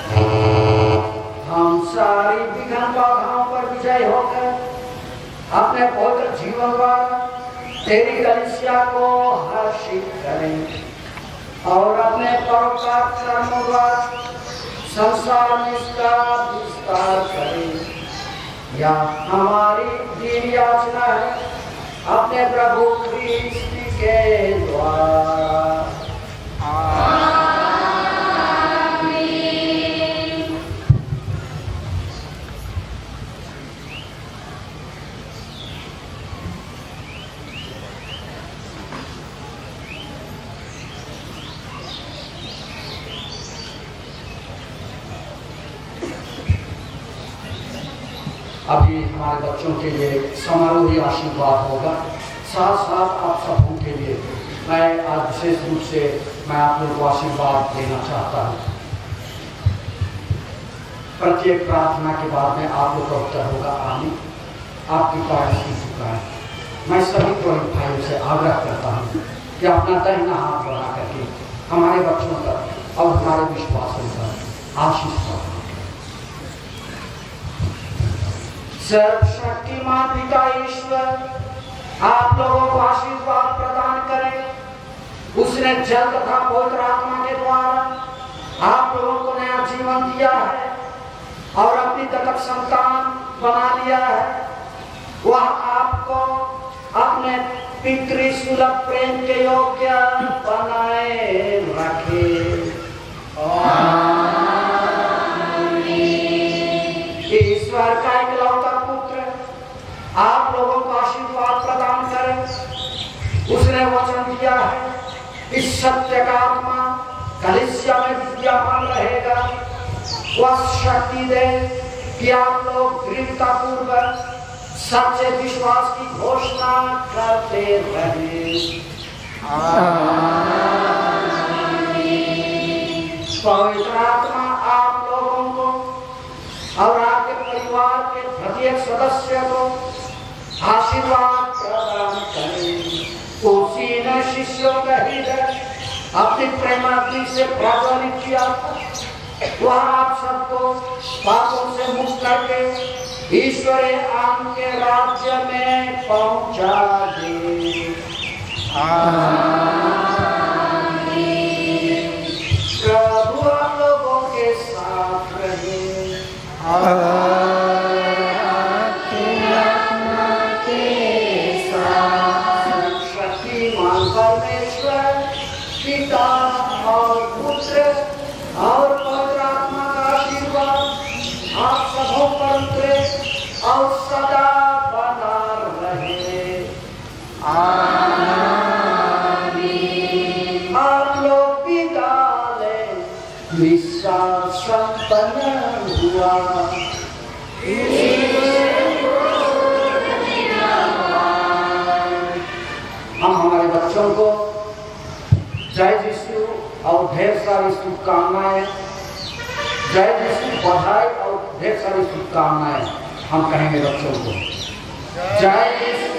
हम सारी विघ्न बाधाओं पर विजय होकर अपने पवित्र जीवन द्वारा तेरी कलीसिया को हर्षित करें और अपने परोपकार कर्मों द्वारा संसार में इसका विस्तार करें। यह हमारी दीन याचना है अपने प्रभु ख्रीस्त के द्वारा। अभी हमारे बच्चों के लिए समारोही आशीर्वाद होगा। साथ साथ आप सबों के लिए मैं आज विशेष रूप से मैं आप लोगों को आशीर्वाद देना चाहता हूँ। प्रत्येक प्रार्थना के बाद में आप लोग का उत्तर होगा आमीन। आपकी प्रार्थना चुका है। मैं सभी को भाइयों से आग्रह करता हूँ कि अपना दाहिना हाथ बढ़ा करके हमारे बच्चों पर और हमारे विश्वासों पर आशीष पाओ। सर्वशक्तिमान पिता ईश्वर आप लोगों को आशीर्वाद प्रदान करें। उसने जल तथा पवित्र आत्मा के द्वारा आप लोगों को नया जीवन दिया है और अपनी दत्तक संतान बना लिया है। वह आपको अपने पितृसुलभ प्रेम के योग्य बनाए रखे। ईश्वर का इकलौता पुत्र आप लोगों को आशीर्वाद प्रदान करे। उसने वचन दिया है इस सत्य का आत्मा कलीसिया में विद्यमान रहेगा। वह शक्ति दे कि आप लोग दृढ़ता पूर्वक सच्चे विश्वास की घोषणा करते रहें। पवित्र आत्मा आप लोगों को और आपके परिवार के प्रत्येक सदस्य को आशीर्वाद प्रदान करें। उसी ने शिष्यों का हृदय अपनी प्रेमाग्नि से प्रज्वलित किया। वह आप सबको पापों से मुक्त करके ईश्वरी आम के राज्य में पहुंचा दे। प्रभु आप लोगों के साथ रहे। शक्तिमान परमेश्वर पिता और पुत्र और पवित्र आत्मा का आशीर्वाद आप सबों पर उतरे और सदा बना रहे। आप लोग भी डाले मिसा संपन्न हुआ। हम हमारे बच्चों को जय यीशु और ढेर सारी शुभकामनाएं, जय यीशु बधाई और ढेर सारी शुभकामनाएं हम कहेंगे बच्चों को। जय यीशु।